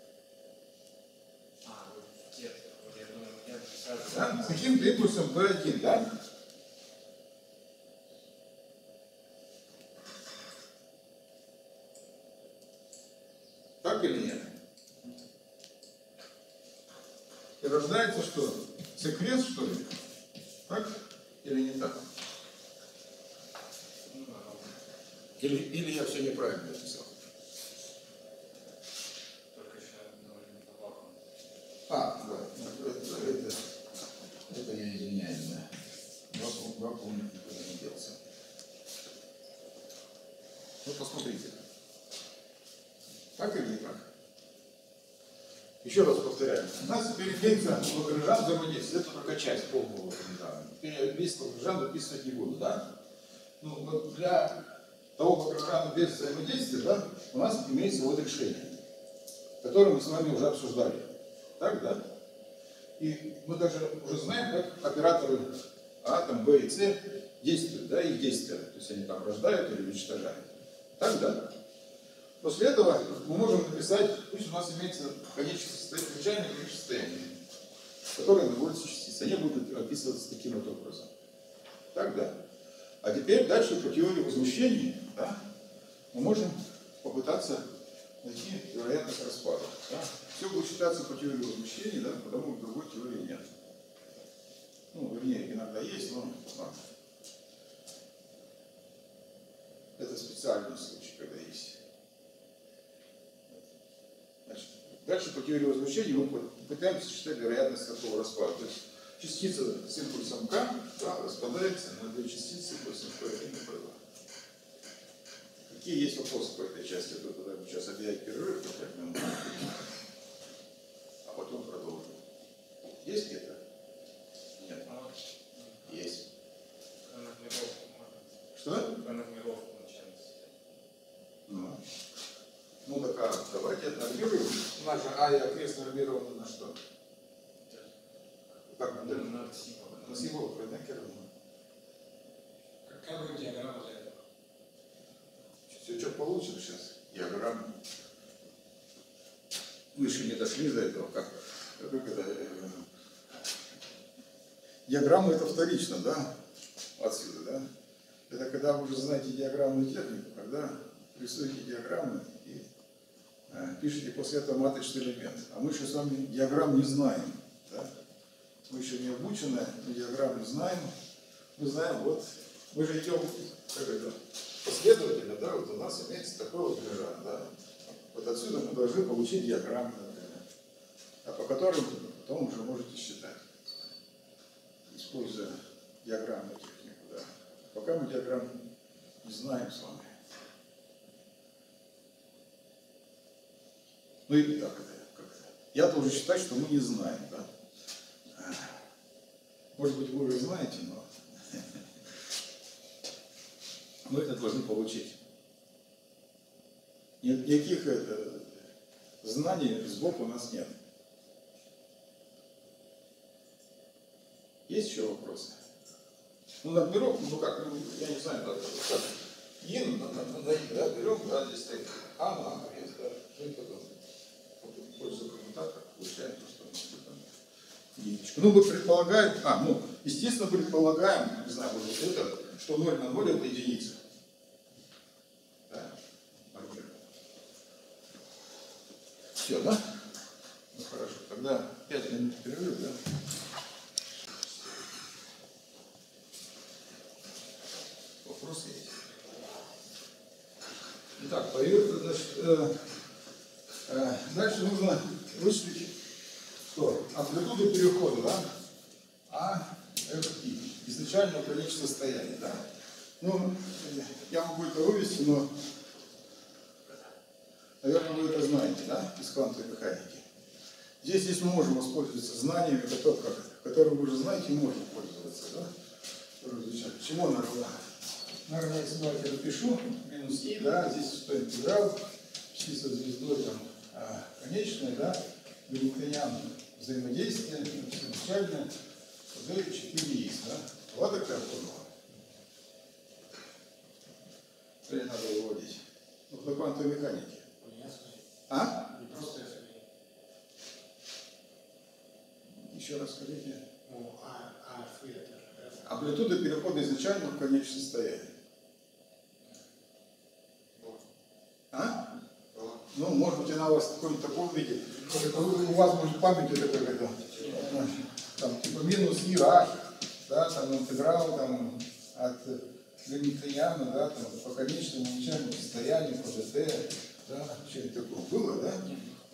А, вот нет, я думаю, я сразу...
Да? С каким-то импульсом B один, да? Так или нет? И рождается что? C крест, что ли? Так? Или не так? Или, или я все неправильно написал?
Только еще довольно вакуум.
А, да, это, это, это я извиняюсь, да. Вакуум, вакуум никуда не делся. Ну, посмотрите. Так или не так? Еще раз повторяю. У нас теперь имеется лагранжан взаимодействия. Это только часть полного лагранжана. Теперь я весь лагранжан выписывать не буду, да? Ну, вот для того лагранжана без взаимодействия, да, у нас имеется вот решение, которое мы с вами уже обсуждали. Так, да? И мы даже уже знаем, как операторы А, там, Б и С действуют, да, их действия. То есть они там рождают или уничтожают. Так, да? После этого мы можем написать, пусть у нас имеется конечное состояние, начальное и конечное состояние, которое находится частицы. Они будут описываться таким вот образом. Так, да? А теперь дальше по теории возмущений, да, мы можем попытаться найти вероятность распада. Да? Все будет считаться по теории возмущений, да, потому что другой теории нет. Ну, вернее, иногда есть, но ладно. Это специальный случай, когда есть. Дальше по теории возмущения мы пытаемся считать вероятность такого распада. То есть частица с импульсом К, да, распадается на две частицы импульсом P один и P два. Какие есть вопросы по этой части? То тогда сейчас объявить перерыв, пять минут, а потом продолжим. Есть где-то? Нет. Есть. Что? Ну, ну так а, давайте нормируем. Наша А и окрест нормирована на что? Как? Да? На символ продекировано.
Какая будет диаграмма для этого?
Все, что получим сейчас? Диаграмма. Мы еще не дошли до этого. Как, как это? Э, диаграмма это вторично, да? Отсюда, да? Это когда вы уже знаете диаграммную технику, когда рисуете диаграммы и э, пишете после этого маточный элемент. А мы еще с вами диаграмм не знаем. Да? Мы еще не обучены, мы диаграмм не знаем. Мы знаем, вот, мы же идем, как это, последовательно, да, вот у нас имеется такой вот график, да. Вот отсюда мы должны получить диаграмму, например, а по которым потом уже можете считать, используя диаграммную технику, да. Пока мы диаграмму не знаем с вами. Ну или так это как-то. Я должен считать, что мы не знаем, да. Может быть, вы уже знаете, но мы это должны получить. Никаких это, знаний сбоку у нас нет. Есть еще вопросы? Ну, нормировку, ну как, ну, я не знаю, как, как ин на, на, на, да, берем, да, здесь стоит А на А есть, да, ну и потом, пользуя коммутатор, получаем то, что у нас там единичка. Ну, мы предполагаем, а, ну, естественно, предполагаем, не знаю, может это, что ноль на ноль это единица. Да, нормально. Все, да? Ну, хорошо, тогда пять минут перерыв, да? Вопросы есть? Итак, поверь, значит, э, э, дальше нужно вычислить, что амплитуду перехода, да, А, F, I, изначальное количество состояний, да. Ну, я могу это вывести, но, наверное, вы это знаете, да, из квантовой механики. Здесь, здесь мы можем воспользоваться знаниями, которые, как, которые вы уже знаете, можно пользоваться, да. Чему она равна? Наверное, если давайте я напишу, минус И, да, здесь что интеграл, пси со звездой, там, а, конечное, да, Гамильтониан взаимодействие, начальное, d четыре х, да. Вот такая формула. Или надо выводить? Ну, на квантовой механике. А?
Не просто это.
Еще раз скажите.
Ну, а, а, фы это.
Амплитуда перехода изначально в конечное состояние. А? Ну, может быть, она у вас в каком-нибудь таком виде. У вас, может, память это как-то, там, типа минус И, H, да, там, интеграл, там, от Гамильтониана, да, там, по конечному начальному состоянию, по ДТ, да, что-нибудь такое было, да?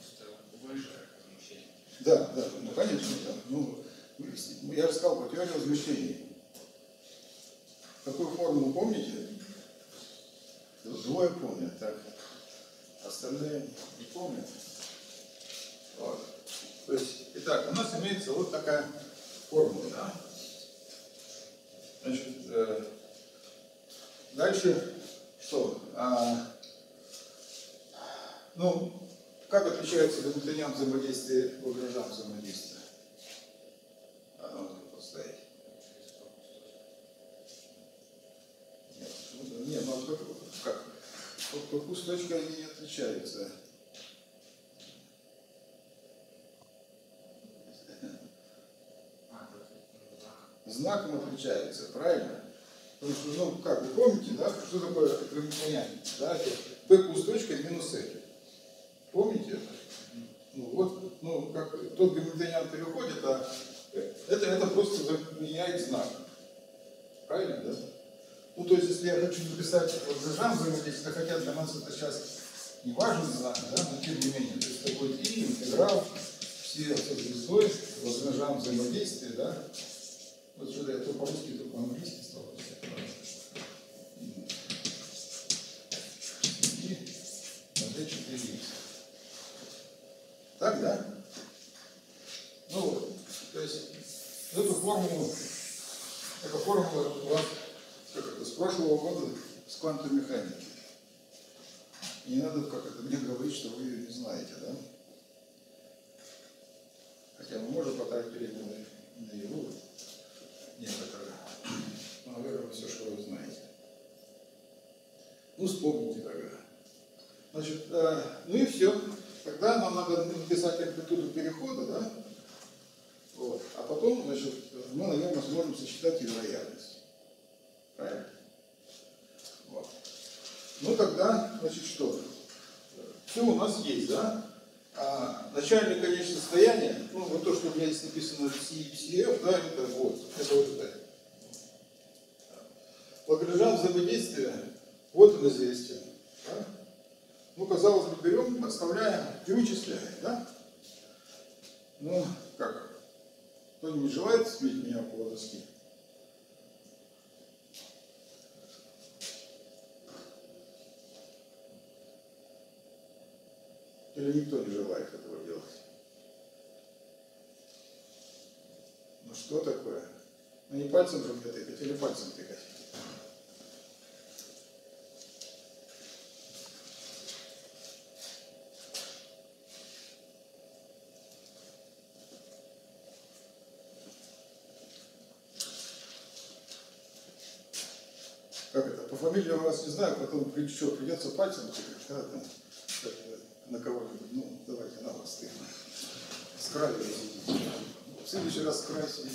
Да, да, ну, конечно, да. Ну, я же сказал по теории возмущений. Какую формулу помните? Двое помнят, так. Остальные не помнят. Вот. То есть, итак, у нас имеется вот такая формула, да? Значит, э, дальше что? А, ну, как отличается Гамильтониан взаимодействие от Лагранжан взаимодействия? А, нужно поставить. Нет, ну, нет, ну как? как? Вот по кусочку они не отличаются. Знаком отличаются, правильно? Потому что, ну, как, вы помните, да, что такое Гамильтониан? Да, это P плюс точка минус L. Помните это? Ну, вот, ну, как тот Гамильтониан переходит, а это, это просто меняет знак. Правильно, да? Ну, то есть, если я хочу написать вот Лагранжан взаимодействие, хотя для нас это сейчас не важный знак, да, но тем не менее. То есть это будет и интеграл все со звездой, Лагранжан взаимодействия, да. Вот сюда я то по-русски, то по-английски стал писать. И на дэ четыре икс. Так, да? Ну вот, то есть эту формулу, эта формула у вас как это, с прошлого года с квантовой механики. И не надо как это мне говорить, что вы ее не знаете, да? Хотя мы можем потратить время на, на его некоторые. Но, наверное, все, что вы знаете. Ну, вспомните тогда. Значит, э, ну и все. Тогда нам надо написать амплитуду перехода, да? Вот. А потом, значит, мы, наверное, сможем сосчитать и вероятность. Правильно? Вот. Ну тогда, значит, что? Все у нас есть, да? А начальное конечное состояние, ну вот то, что у меня здесь написано си и си эф, да, это вот, это вот это. Лагранжан взаимодействия, вот он известен. Да? Ну, казалось бы, берем, подставляем и вычисляем, да? Ну, как? Кто не желает сбить меня около доски? Или никто не желает этого делать? Ну что такое? Ну не пальцем же мне тыкать, или пальцем тыкать? Как это? По фамилии я вас не знаю, потом что, придется пальцем тыкать, да, там, как, на кого-нибудь. Ну, давайте на вас тыкнем. С краю сидите. В следующий раз с краю сидите.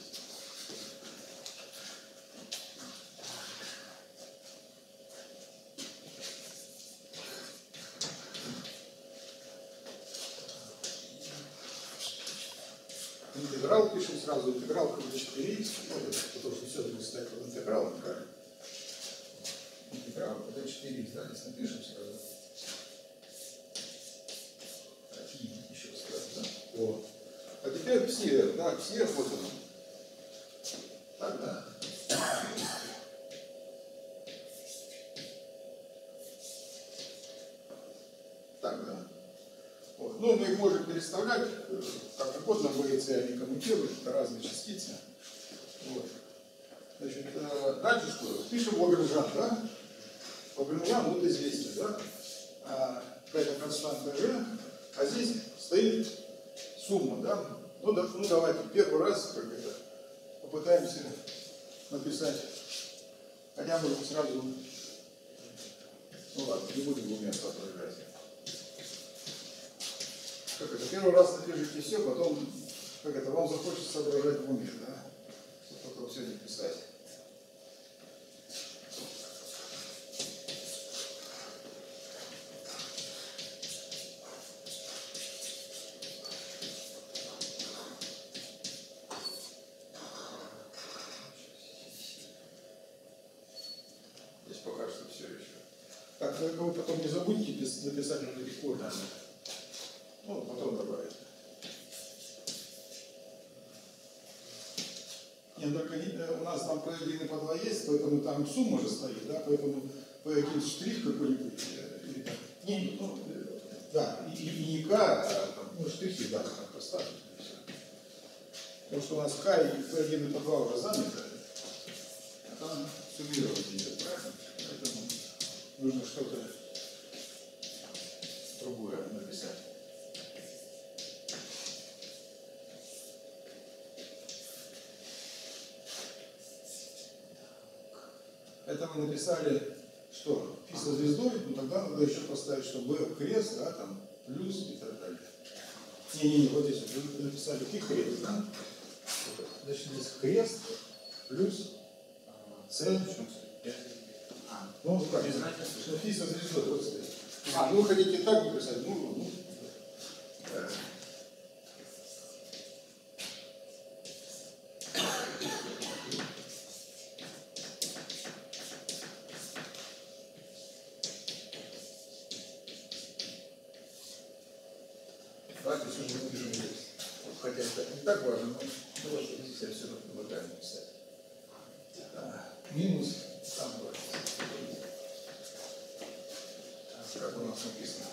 Интеграл пишем сразу, интеграл как дэ четыре икс, потому что все будет стоять под интегралом, правильно? Интеграл дэ четыре икс, да, здесь напишем сразу. И еще сразу, да? Вот. А теперь пси, да, пси, вот он. Так, да. Так, да. Вот. Ну, мы их можем переставлять, как угодно, мы они коммутируют, это разные частицы. Вот. Значит, дальше что? Пишем Лагранжан, да? Лагранжан вот известен, да? А, какая-то константа G, а здесь стоит сумма, да? Ну, да, ну давайте первый раз как это, попытаемся написать, хотя можем сразу, ну ладно, не будем в уме соображать. Как это, первый раз напишите все, потом, как это, вам захочется соображать в уме, да? Потом все не писать. Здесь пока что все еще. Так, только вы потом не забудьте написать на переходе. Ну, потом добавить. Нет, только не, у нас там пэ один и пэ два есть, поэтому там сумма уже стоит, да, поэтому пэ один штрих какой-нибудь, или там, не, ну, да, и, и не К, а там, ну, штрихи, да, там поставить. Потому что у нас К и пэ один и пэ два уже заняты, а там суммировать идет, правильно? Поэтому нужно что-то другое написать. Это мы написали, что фи со звездой, ну тогда надо еще поставить, что b крест, да, там, плюс и так далее. Не-не-не, вот здесь вот написали фи крест, да? Значит, здесь крест плюс c. А, ну, как? Что фи со звездой, вот стоит. А, ну, хотите так написать, ну, ну. Да. это не так важно, но давайте здесь я все предлагаю написать. Да. Минус там два. Как у нас написано?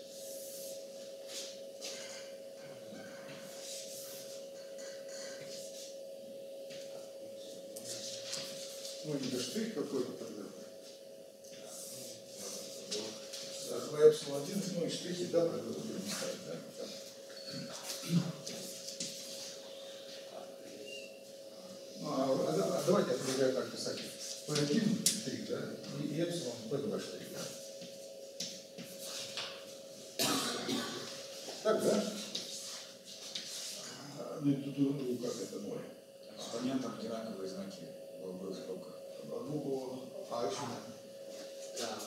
Ну, не штрих какой-то тогда. два эпсилон один, ну и штрихи, да, тогда будем ставить, да? Ну, а, а, а давайте я предлагаю так писать. пэ один штрих, да, и эпсилон пэ два штрих, да. Так, да? Ну, тут, ну, как это ноль?
Экспонентам одинаковые знаки в обоих скобках.
Ну, а еще
Так.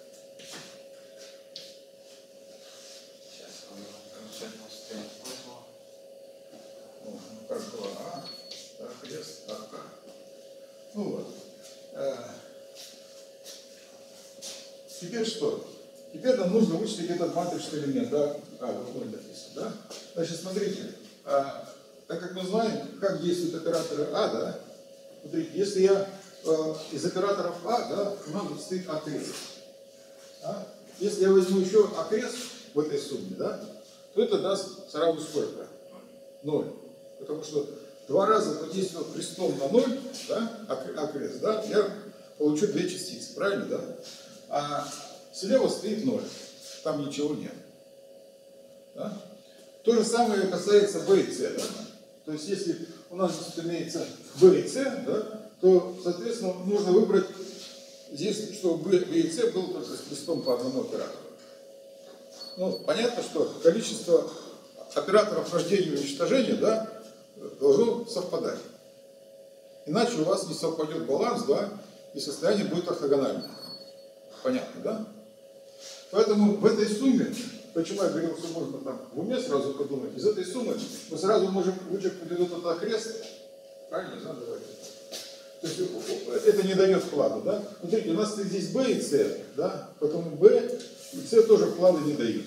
Сейчас он включает.
ну, как было А, так, крест, так, так. Ну вот. Э, Теперь что? Теперь нам нужно вычислить этот матричный элемент, да? А, вот ноль написано, да? Значит, смотрите, а, так как мы знаем, как действуют операторы А, да? Смотрите, если я э, из операторов А, да, у нас тут стоит окрест. А? Если я возьму еще окрест в этой сумме, да, то это даст сразу сколько? Ноль. Потому что два раза подействовав крестом на ноль, да, окрест, да, я получу две частицы, правильно, да? А слева стоит ноль, там ничего нет. Да? То же самое касается B и C, да? То есть если у нас здесь имеется B и C, да, то, соответственно, нужно выбрать здесь, чтобы B и C был только с крестом по одному оператору. Ну, понятно, что количество операторов рождения и уничтожения, да, должно совпадать. Иначе у вас не совпадет баланс, да, и состояние будет ортогональным. Понятно, да? Поэтому в этой сумме, почему я говорил, что можно там в уме сразу подумать, из этой суммы мы сразу можем вычеркнуть этот окрест. Правильно, да, давайте. То есть это не дает вклада, да? Смотрите, у нас здесь B и C, да? Потому B и C тоже вклада не дают.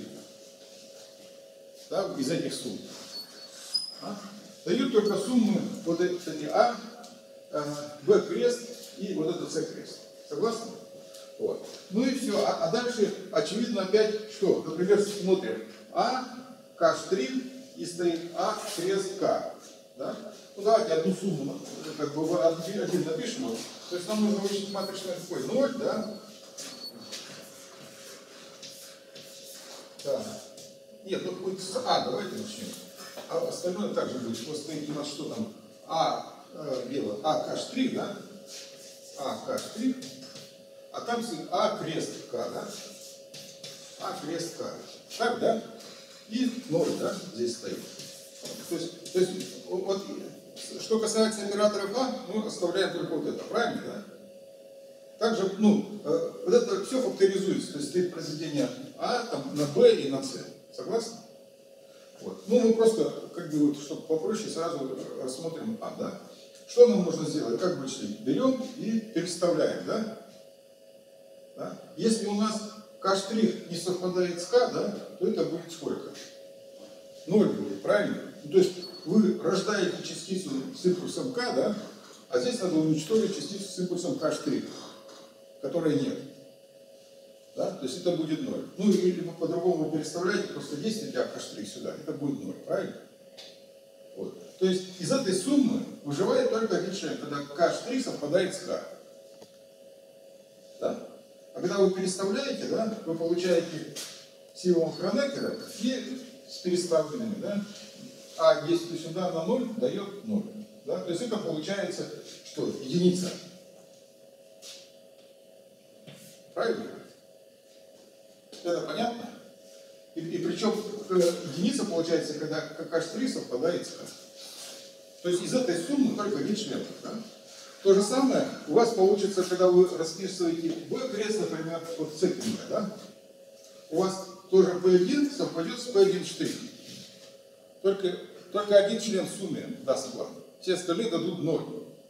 Да, из этих сумм. А? Дают только суммы вот эти А, B крест и вот этот C крест. Согласны? Вот. Ну и все. А, а дальше, очевидно, опять что? Например, смотрим. А, К штрих и стоит А, крест, К. Да? Ну давайте одну сумму, как бы один, один напишем. То есть нам нужно вычислить матричный какой? ноль, да? Так. Нет, ну будет с А, давайте начнем. А остальное также будет. Просто у нас что там? А, э, бело, А, К штрих, да? А, К штрих. А там А, крест, К, да? А, крест, К. Так, да? И ноль, да, здесь стоит. То есть, то есть вот, что касается операторов А, мы оставляем только вот это, правильно, да? Также, ну, э, вот это все факторизуется, то есть стоит произведение А там, на Б и на С. Согласны? Вот. Ну, мы просто, как бы, вот, чтобы попроще, сразу рассмотрим А, да? Что нам нужно сделать? Как вычислить? Берем и переставляем, да? Да? Если у нас К' не совпадает с К, да, то это будет сколько? ноль будет, правильно? Ну, то есть вы рождаете частицу с импульсом К, да, а здесь надо уничтожить частицу с импульсом К', которой нет. Да? То есть это будет ноль. Ну или по-другому вы переставляете, просто действуете А К' сюда, это будет ноль, правильно? Вот. То есть из этой суммы выживает только один член, когда К' совпадает с К. Да? А когда вы переставляете, да, вы получаете силу Кронекера и с переставленными, да, а если сюда на ноль, дает ноль. Да? То есть это получается что? Единица. Правильно? Это понятно? И, и причем единица получается, когда К' совпадает с К. То есть из этой суммы только один член. Да? То же самое у вас получится, когда вы расписываете B крест, например, вот С прямая, да? У вас тоже P один совпадет с P один штрих. Только, только один член в сумме даст вклад. Все остальные дадут ноль.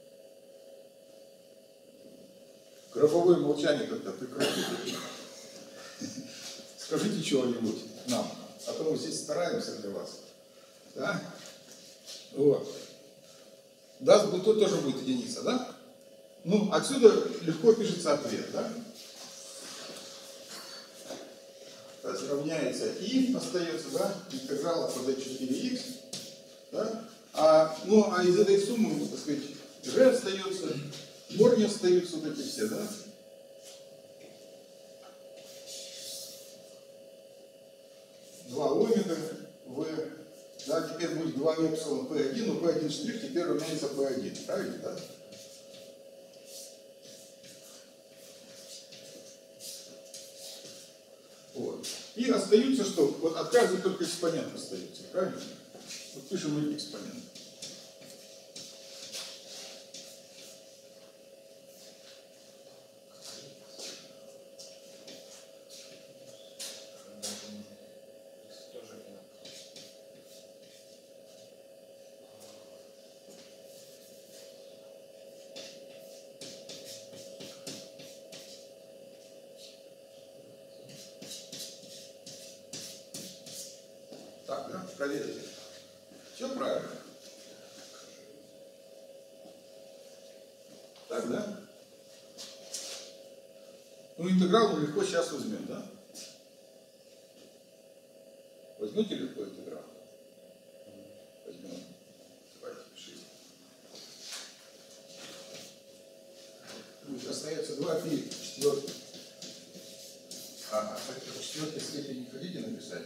Гробовое молчание как-то прекратите. Скажите чего-нибудь нам, а то мы здесь стараемся для вас. Да? Вот. Даст будет, то тоже будет единица, да? Ну, отсюда легко пишется ответ, да? То есть равняется и остается, да, интеграл от d четыре икс, да? А, ну, а из этой суммы, так сказать, g остается, корни остаются вот эти все, да? два омега, v, да, теперь будет два эпсилон p один, но p один штрих теперь равняется p один, правильно, да? Вот. И остаются что? Вот от каждого только экспонент остается, правильно? Вот пишем эти экспоненты. Так, да? Проверите. Все правильно. Так, да? Ну, интеграл мы легко сейчас возьмем, да? Возьмете легко интеграл? Возьмем. Давайте, пишите. Ну, остается два пи четвертый. Ага, в четвертой степени не хотите написать?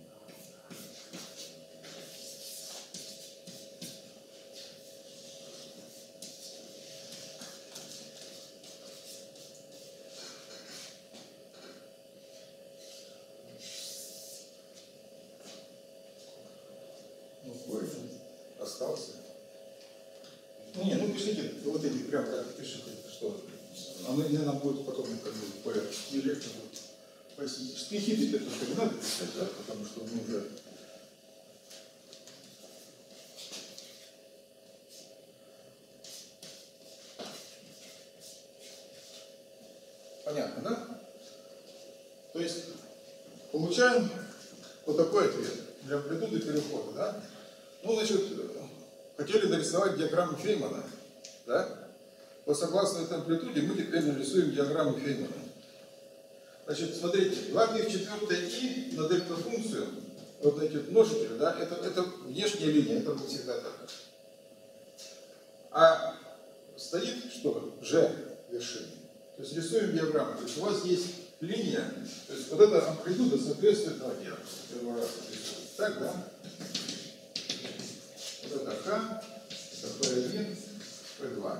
Остался. Ну, не, ну пишите, вот эти прям так пишите, что оно не нам будет потом как бы порядок. Не легче будет. Поясните. Штрихи теперь только не надо писать, да, потому что мы уже. Понятно, да? То есть получаем вот такой ответ для амплитуды перехода, да? Ну, значит, хотели нарисовать диаграмму Феймана, да? Вот согласно этой амплитуде мы теперь нарисуем диаграмму Феймана. Значит, смотрите, два пи в четвертое и на дельта-функцию, вот эти множители, да, это, это внешняя линия, это будет всегда так. А стоит что? G вершина. То есть рисуем диаграмму. То есть у вас есть линия, то есть вот эта амплитуда соответствует, давайте я первый раз рисую. Так, да? Вот это К, это пэ один, пэ два.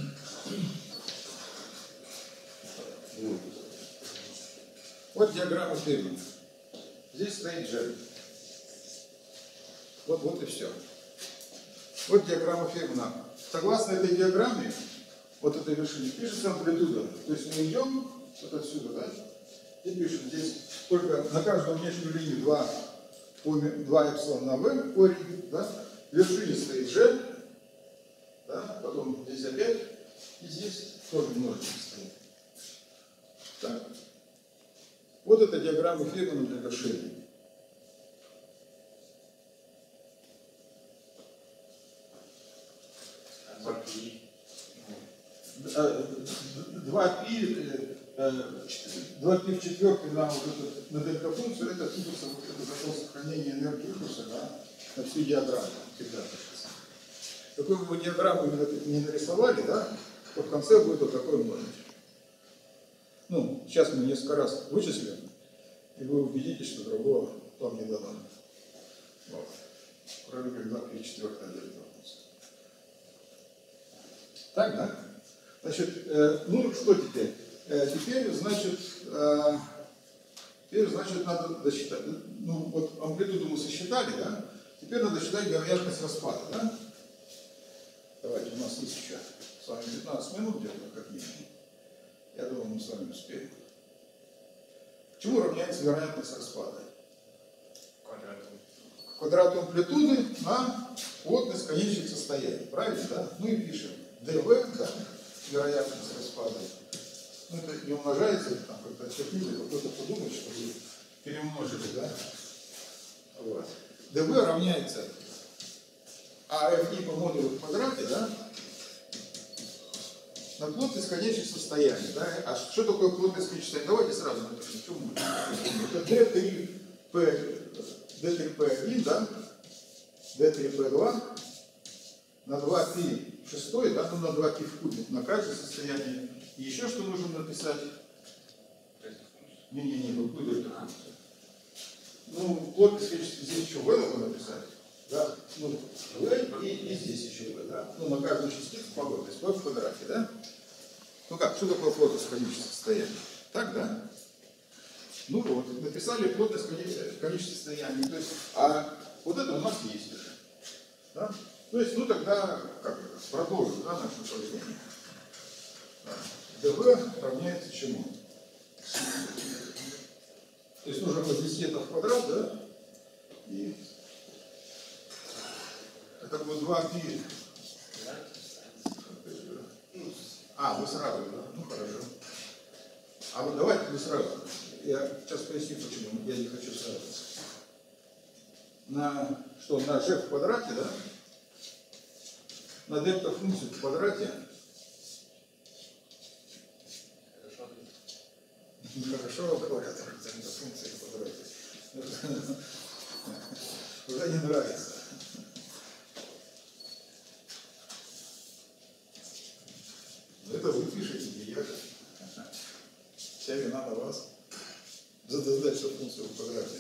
Вот. Вот диаграмма Феймана. Здесь стоит G. Вот, вот и все. Вот диаграмма Феймана. Согласно этой диаграмме, вот этой вершине, пишется амплитуда. То есть мы идем вот отсюда, да? И пишем здесь только на каждую внешнюю линию два, два эпсилон на v корень, да? В вершине стоит G, да? Потом здесь опять, и здесь тоже множитель стоит. Так. Вот это диаграмма Феймана для вершины. два пи в четвертой на, вот этот, на дельта-функцию, это импульс, вот это закон сохранения энергии импульса, да, на всю диаграмму. Всегда пишется. Какую бы вы диаграмму не нарисовали, да, то в конце будет вот такой множитель. Ну, сейчас мы несколько раз вычислим, и вы убедитесь, что другого там не дано. Вот. Кроме как два пи в четвертой на дельта-функцию. Так, да? Значит, э, ну что теперь? Э, теперь, значит, э, теперь, значит, надо досчитать. Ну, вот амплитуду мы сосчитали, да? Теперь надо считать вероятность распада, да? Давайте, у нас есть еще с вами пятнадцать минут где-то, как минимум. Я думаю, мы с вами успеем. К чему равняется вероятность распада?
Квадрату.
Квадрату амплитуды на плотность конечных состояний. Правильно, да? Ну и пишем dv, да? Вероятность распада. Ну, это не умножается, там как-то отчеркнули, кто-то подумает, что вы перемножили, да? Вот. dv равняется а f и по модулю в квадрате, да, на плотность конечных состояний. Да? А что такое плотность конечных состояний? Давайте сразу напишем. Это d три p, d три p один, да? d три p два на два π в шестой, да? Ну, на два π в кубе на каждое состояние. И еще что нужно написать? Не-не-не, вы будете. Ну, плотность конечных здесь еще v надо написать. Да? Ну, v и, и здесь еще v, да? Ну, на каждую частицу по v, то есть v в квадрате, да? Ну как, что такое плотность конечных состояний? Так, да? Ну вот, написали плотность конечных состояний. То есть, а вот это у нас есть уже. Да? То есть, ну тогда как, продолжим, да, наше упражнение. dv равняется чему? То есть нужно возвести это в квадрат, да? И это будет два π. А, вы сразу, да? Ну хорошо. А вот давайте вы сразу. Я сейчас поясню, почему я не хочу сразу. На что? На g в квадрате, да? На дельта функцию в квадрате. Хорошо говорят, дельта функция в квадрате. Уже не нравится. Это вы пишете, не я же. Вся вина на вас. Задать эту функцию в квадрате.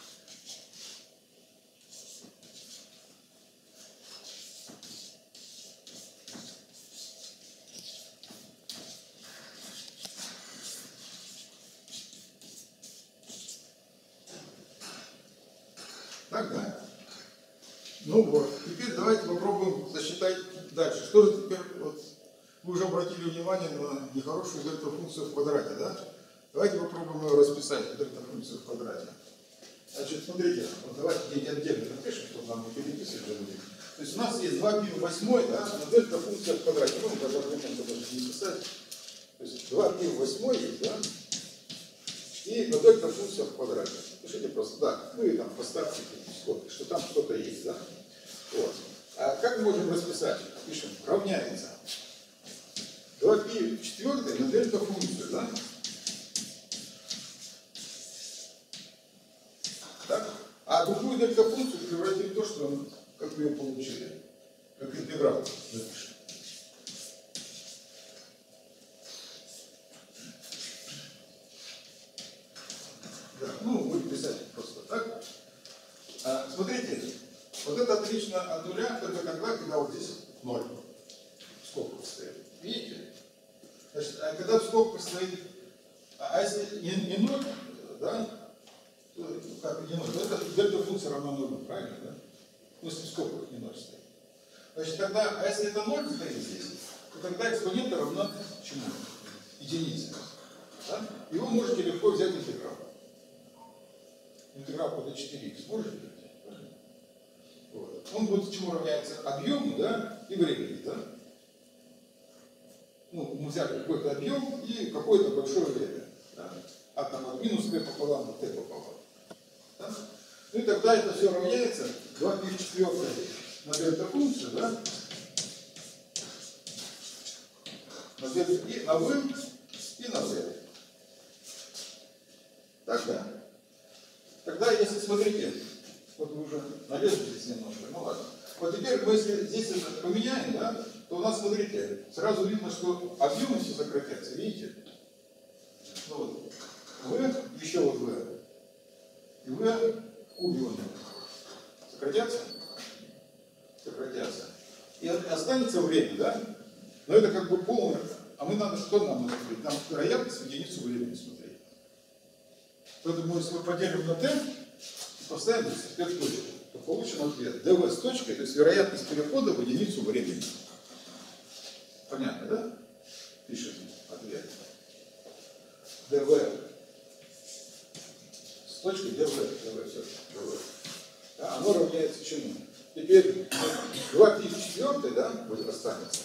Так, да? Ну вот. Теперь давайте попробуем засчитать дальше. Что же теперь вот. Вы уже обратили внимание на нехорошую дельта-функцию в квадрате, да? Давайте попробуем ее расписать, дельта-функцию в квадрате. Значит, смотрите, вот давайте где-нибудь отдельно напишем, чтобы нам не переписывать. То есть у нас есть два π в восьмой, да, на дельта-функция в квадрате. Ну, даже аргументы можете не писать. То есть два π в восьмой есть, да? И на дельта-функция в квадрате. Пишите просто, да, ну и там поставьте скобки, что там что-то есть, да? Вот. А как мы можем расписать? Пишем, равняется. два π в четвертой на дельта функцию, да? Так? А другую дельта функцию превратим в то, что как мы ее получили. Как интеграл запишем. Да, ну, будем писать просто так. А, смотрите, вот это отлично от нуля, только тогда, когда вот здесь ноль. Скобка стоит. Видите? Значит, а когда в скобках стоит, а если не, не ноль, да, то, как не ноль, то это дельта функция равна нулю, правильно, да? Ну, если в скобках не ноль стоит. Значит, тогда, а если это ноль стоит здесь, то тогда экспонента равна чему? Единице. Да? И вы можете легко взять интеграл. Интеграл по d четыре х можете взять? Вот. Он будет чему равняется? Объему, да, и времени, да? Ну, мы взяли какой-то объем и какое-то большое время. Да? От, там, от минус t пополам до t пополам. Да? Ну и тогда это все равняется два π в четвертой на дельта функцию, да? На дельта и на v и на v. Так, да? Тогда, если смотрите, вот вы уже налезли здесь немножко, ну ладно. Вот теперь мы, если здесь это поменяем, да, то у нас, смотрите, сразу видно, что объемы все сократятся, видите? Ну вот, v, еще вот v, и v в кубе у него. Сократятся? Сократятся. И останется время, да? Но это как бы полное. А мы надо, что нам надо смотреть? Нам вероятность в единицу времени смотреть. Поэтому, если мы поделим на t и поставим здесь пять точек, то получим ответ dv с точкой, то есть вероятность перехода в единицу времени. Понятно, да? Пишем ответ. dv с точкой dv, dv, все, dv. Да, оно равняется чему? Теперь два π в четвертой, да, будет останется.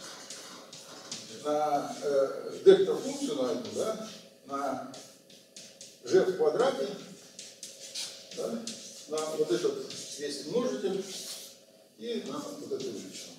На э, дельта функцию на эту, да, на g в квадрате, да, на вот этот весь множитель И нам вот это увеличено.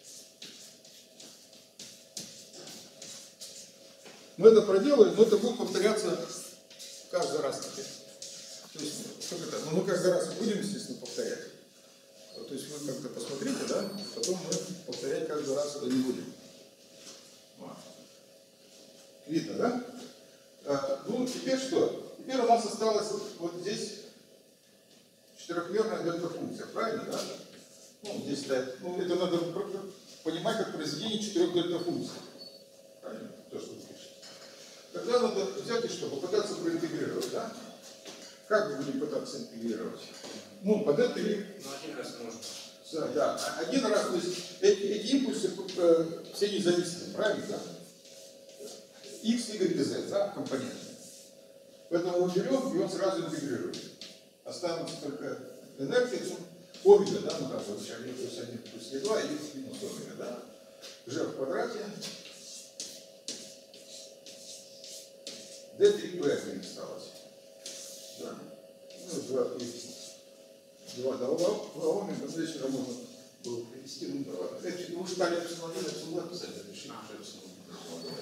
Мы это проделаем, но это будет повторяться каждый раз теперь. То есть, как это? Ну, мы каждый раз будем, естественно, повторять. То есть вы как-то посмотрите, да? Потом мы повторять каждый раз это не будем. Вот. Видно, да? А, ну, теперь что? Теперь у нас осталось вот здесь четырехмерная дельта-функция, правильно, да? Ну, здесь стоит, ну, это надо понимать как произведение четырех дельта-функций. Правильно? То, что вы пишете. Тогда надо взять и что? Попытаться проинтегрировать, да? Как мы будем пытаться интегрировать? Ну, под это или...
Ну, один раз можно.
Да, да, один раз, то есть эти, эти импульсы э, все независимые, правильно, да? X, Y и Z, да, компоненты. Поэтому мы берем и он сразу интегрирует. Останется только энергия, ну, омега, да, ну как вот один плюс один плюс два и X минус омега, да? G в квадрате. D три P один осталось. Да. Ну, два и два два омега, здесь уже можно было привести. Ну, это вы стали эпсилон один, эпсилон два писать, решили уже эпсилон два.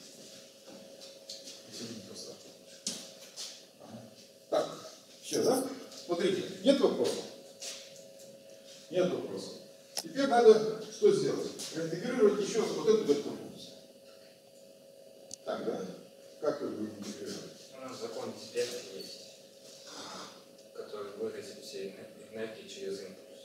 Так, все, да? Смотрите, нет вопросов? Нет вопросов. Теперь надо что сделать? Проинтегрировать еще вот эту дельта-функцию. Так, да? Как вы будете интегрировать?
У нас закон теперь есть, который выразит все энергии через импульс.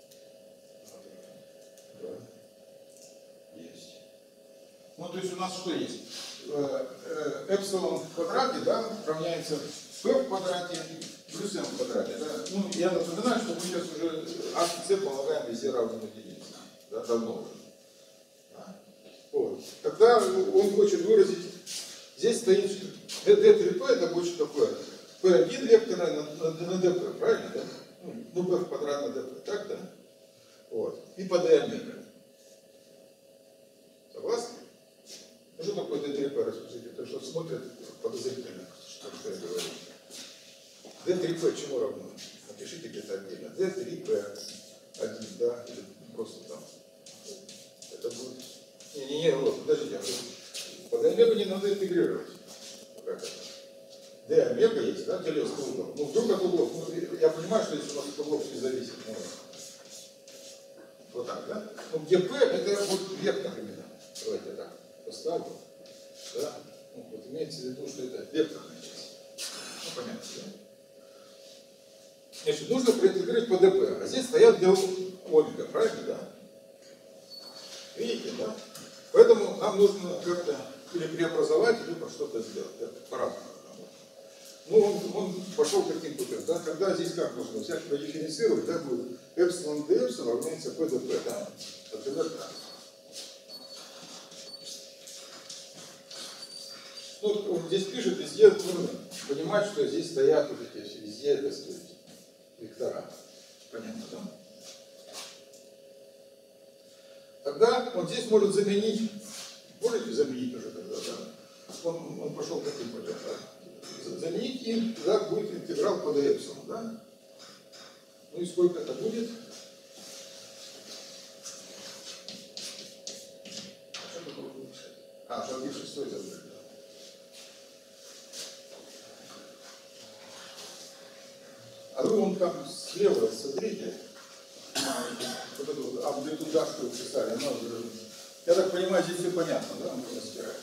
Да. Есть. Ну, то есть у нас что есть? Эпсилон в квадрате, да, равняется p в квадрате плюс m в квадрате. Да? Ну, я напоминаю, что мы сейчас уже а и c полагаем везде равным единицам. Да, давно уже. Да. Вот. Тогда он хочет выразить, здесь стоит d три p, это будет что такое? p один вектора на, на, на dp, правильно, да? Ну, p в квадрат на dp, так, да? Вот. И по d омега. Согласны? Ну, что такое d три p, расскажите, то, что смотрят подозрительно, что я говорю. d три p чему равно? Напишите где-то отдельно. d три p один, да, или просто там. Это будет... Не-не-не, вот, подождите, под омега не надо интегрировать. Как это? d омега есть, да, телесный угол. Ну, вдруг от углов, ну, я понимаю, что если у нас от углов не зависит. Ну, вот так, да? Ну, где p, это вот вектор именно. Давайте так поставлю. Да? Ну, вот имеется в виду, что это векторная часть. Ну, понятно, да? Значит, нужно проинтегрировать по dp. А здесь стоят где омега, правильно, да? Видите, да? Поэтому нам нужно как-то или преобразовать, либо что-то сделать. Это по-разному. Ну, он, он пошел каким путем, да? Когда здесь как можно взять, продифференцировать, да, будет эпсилон d эпсилон равняется p dp, да? Например, так. Ну, он здесь пишет, везде нужно понимать, что здесь стоят вот эти все, везде, так сказать, вектора. Понятно, да? Тогда он здесь может заменить, можете заменить уже тогда, да? Он, он пошел каким путем, да? Заменить им, тогда будет интеграл под эпсилон, да? Ну и сколько это будет? А, шаги шестой забыли, да. А вы вон там слева, смотрите, вот эту вот амплитудашку писали, она уже... Я так понимаю, здесь все понятно, да? Мы разбираем.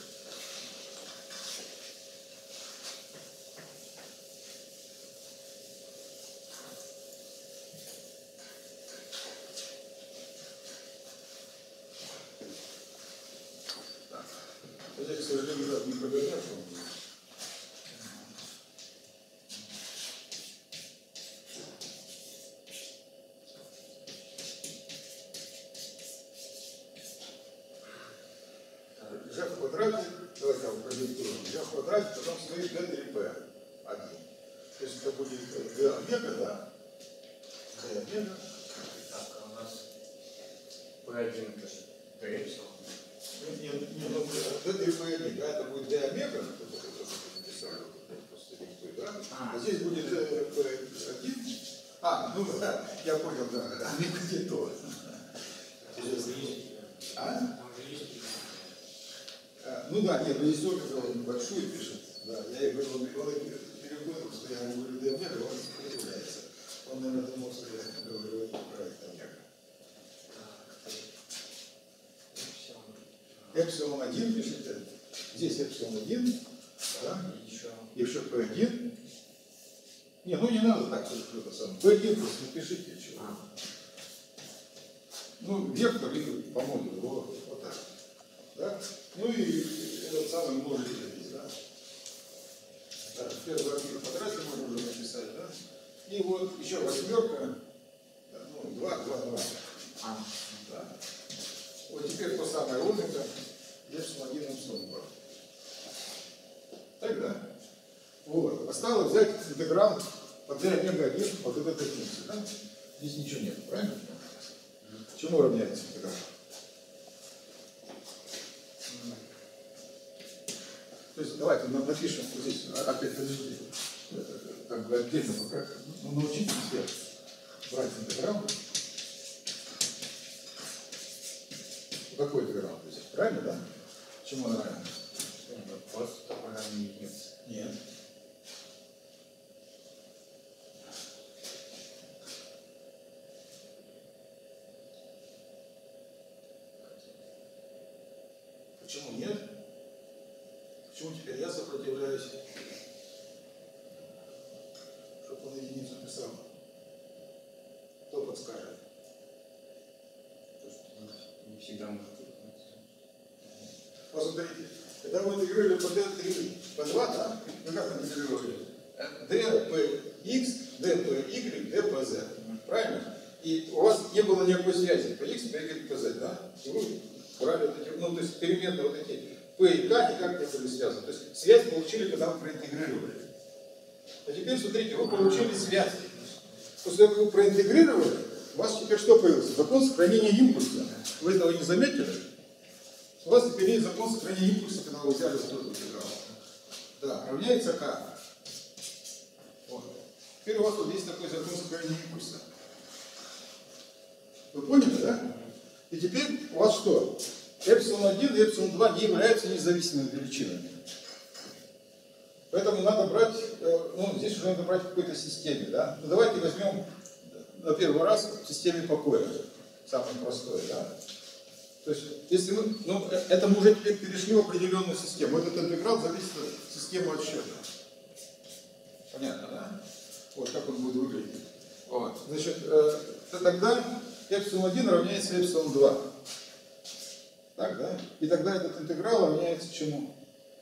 Здесь, к сожалению, не проверяю. G в квадрате, давайте я вам продиктую. G в квадрате, потом стоит d три p один. То есть это будет d омега, да? d омега.
Так, а у нас p один это же d эпсилон.
Не, не, ну, d три p один, да, это будет d омега, это то, что вы написали, просто диктую, да? А здесь будет p один. А, ну да, я понял, да, омега не то. Ну да, нет, режиссер который небольшую пишет. Да, я ей говорю, он переводит, что я говорю д омега, он сопротивляется. Он, наверное, думал, что я говорю проект омега. Эпсилон один пишите. Здесь эпсилон один. Да?
И еще.
Еще пэ один. Не, ну не надо так, что-то самое. пэ один просто напишите чего.
А.
Ну, вектор и по модулю, вот, вот так. Да? Ну и этот самый множитель здесь, да? Так, первый архив потратили, можно уже написать, да? И вот еще восьмерка, да, ну, два, два, два.
А.
Да. Вот теперь то самое омега, эпсилон один, эпсилон два. Так, да? Вот. Осталось взять интеграл под омега один, вот этой функции, да? Здесь ничего нет, правильно? Чему равняется интеграл? То есть давайте напишем вот здесь, опять подождите, как бы отдельно пока, ну, научитесь все брать интеграл. Какой интеграл? То есть, правильно, да? Чему он равен?
Просто программный единицы.
Нет. Почему нет? Почему теперь я сопротивляюсь, чтобы он единицу писал? Кто подскажет?
Не всегда может быть.
Посмотрите, когда мы интегрировали по дэ три, по два, да? Мы как интегрировали? dpx, dpy, dpz. Правильно? И у вас не было никакой связи px, py, pz, да? И вы брали вот эти, ну, то есть переменные вот эти p и k никак не были связаны. То есть связь получили, когда вы проинтегрировали. А теперь смотрите, вы получили связь. После того, как вы проинтегрировали, у вас теперь что появился? Закон сохранения импульса. Вы этого не заметили? У вас теперь есть закон сохранения импульса, когда вы взяли вот эту интеграл. Да, равняется k. Вот. Теперь у вас вот есть такой закон сохранения импульса. Вы поняли, да? И теперь у вас что? Эпсилон один и эпсилон два не являются независимыми величинами. Поэтому надо брать, ну, здесь уже надо брать в какой-то системе, да? Ну, давайте возьмем на первый раз в системе покоя. Самое простое, да? То есть, если мы, ну, это мы уже теперь перешли в определенную систему. Этот интеграл зависит от системы отсчета. Понятно, да? Вот как он будет выглядеть. Вот. Значит, э, тогда эпсилон один равняется эпсилон два. Так, да? И тогда этот интеграл равняется чему?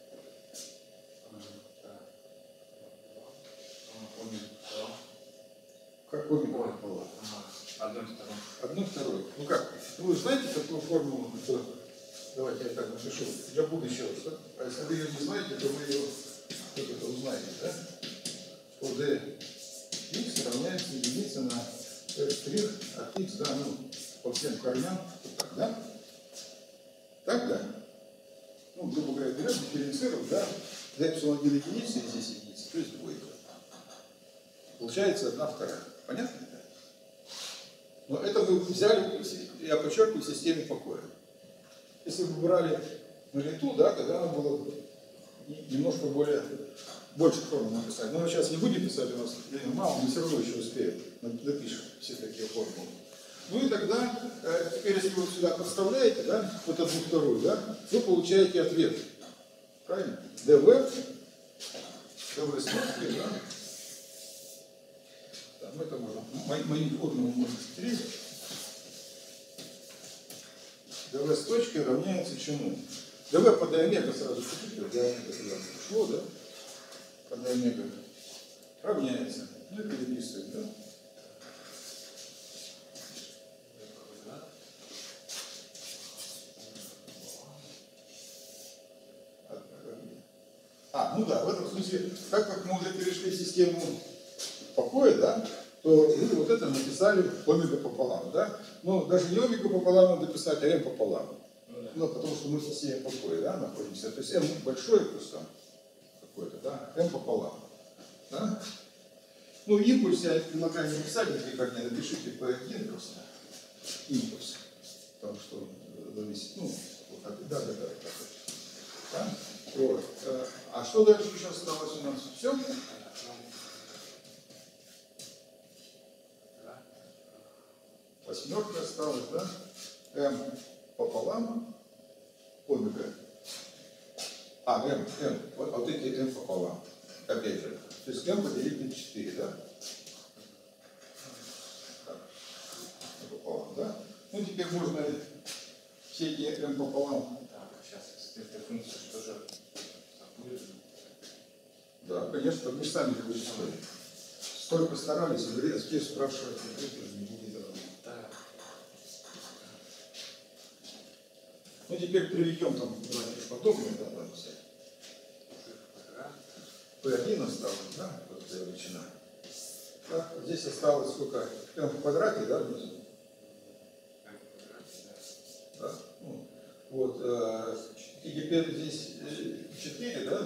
Как омега пополам?
Одно второе.
Одно второе. Ну как? Вы знаете такую формулу? Давайте я так напишу. Для будущего. Что? А если вы ее не знаете, то вы ее это узнаете, да? Что dx равняется единице на f' от x, да, ну, по всем корням. Так, да? Так, да? Ну, грубо говоря, берем, дифференцируем, да? За эпсилон один единица и здесь единица, то есть двойка. Получается одна вторая. Понятно? Но это мы взяли, я подчеркиваю, в системе покоя. Если бы брали на лету, да, тогда нам было немножко более, больше формул написать. Но мы сейчас не будем писать, у нас время мало, мы все равно еще успеем. Напишем все такие формулы. Ну и тогда, э, теперь если вы сюда подставляете, да, вот одну вторую, да, вы получаете ответ. Правильно? dv, dv скобки, да. Там это можно, мои, мои формулы можно стереть. dv с точкой равняется чему? dv по d омега сразу пишите, d омега сюда пришло, да? По d омега равняется. Ну и переписываем, да? А, ну да, в этом смысле, так как мы уже перешли в систему покоя, да, то вы вот это написали омега пополам, да? Ну, даже не омега пополам надо писать, а m пополам. Ну, потому что мы в системе покоя, да, находимся. То есть m большое плюс там какой-то, да, m пополам. Да? Ну, импульс я предлагаю не писать никаких корней, напишите p один просто. Импульс. Потому что зависит, ну, вот так, да, да, да, так. Да? Вот. Э, А что дальше еще осталось у нас? Все? Восьмерка осталась, да? М пополам, омега. А, М, М, вот, вот эти М пополам. Опять же, то есть М поделить на четыре, да? Так, М пополам, да? Ну, теперь можно все эти М пополам.
Так, сейчас, эта функция что же будет?
Да, конечно, мы же сами же вычислили. Столько старались, а теперь спрашивают, это не будет этого.
Так.
Ну, теперь приведем там, давайте подобное, да, там все. P один осталось, да, вот эта величина. Так, здесь осталось сколько? M в квадрате, да, внизу? Да. Ну, вот, э, и теперь здесь четыре, да?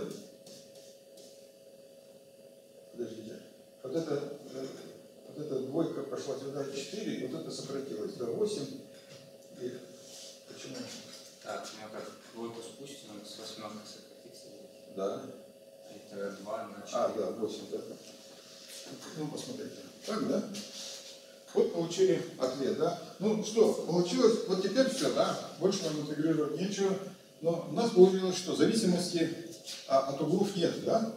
Подождите. Вот это, э, вот эта двойка пошла сюда четыре, вот это сократилось до восемь. И почему?
Так, у меня как двойку спустим, с восьмеркой сократится.
Да.
Это два на четыре.
А, да, восемь, да. Ну, посмотрите. Так, да? Вот получили ответ, да? Ну что, получилось, вот теперь все, да? Больше нам интегрировать нечего. Но у нас получилось что? Зависимости а, от углов нет, да?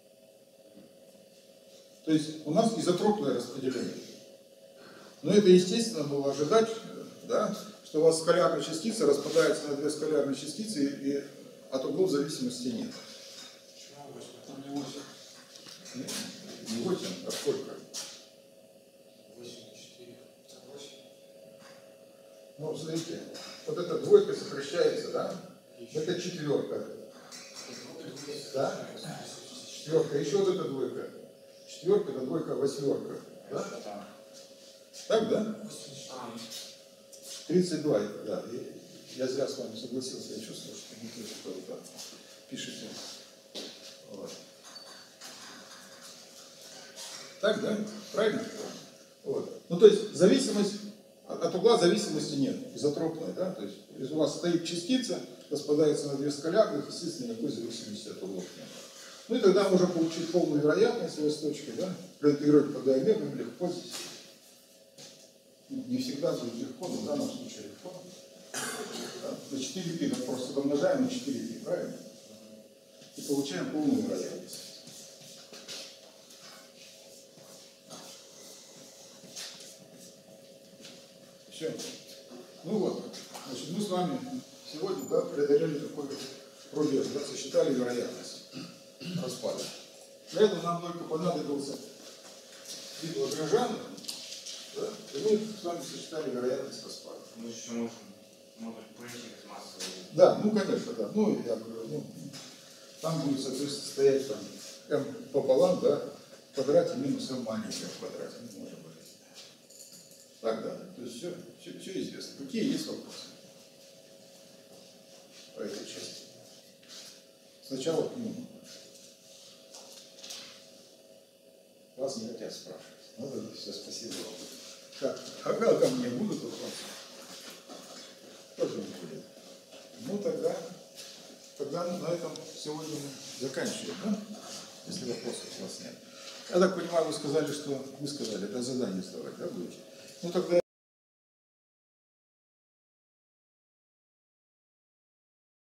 То есть у нас изотропное распределение. Но это естественно было ожидать, да? Что у вас скалярная частица распадается на две скалярные частицы, и от углов зависимости нет.
Там не восемь.
Нет, не восемь, а сколько?
восемь, четыре, восемь.
Ну, смотрите, вот эта двойка сокращается, да? Это четверка. Да? Четверка. Еще вот эта двойка. Четверка, это двойка, восьмерка. Да? Так, да? тридцать два, да. И я зря с вами согласился, я чувствую, что не то, что вы там пишете. Вот. Так, да? Правильно? Вот. Ну, то есть зависимость, от, от угла зависимости нет, изотропная, да? То есть, если у вас стоит частица, распадается на две скалярных, естественно, никакой зависимости от углов нет. Ну и тогда можно получить полную вероятность с точкой, да? Проинтегрировать по диагонали легко здесь. Не всегда будет легко, но в данном случае легко. Да? На четыре пи мы просто домножаем на четыре пи, правильно? И получаем полную вероятность. Все. Ну вот, значит, мы с вами сегодня, да, преодолели такой рубеж, да, сосчитали вероятность распада. Для этого нам только понадобился вид Лагранжа, да, и мы с вами сосчитали вероятность распада.
Мы еще можем модуль поинтинг из массовой.
Да, ну конечно, да. Ну, я говорю, ну, там будет, соответственно, стоять там m пополам, да, в квадрате минус m маленькое в квадрате. Мы можем выразить. Так, да. То есть все, все, все известно. Какие есть вопросы по этой части? Сначала к нему. Вас не хотят спрашивать. Ну, да, все, спасибо вам. Так, а ко мне будут вопросы? Тоже не будет. Ну, тогда, тогда на этом сегодня мы заканчиваем, да? Если вопросов у вас нет. Я так понимаю, вы сказали, что вы сказали, это задание сдавать, да, будете? Ну, тогда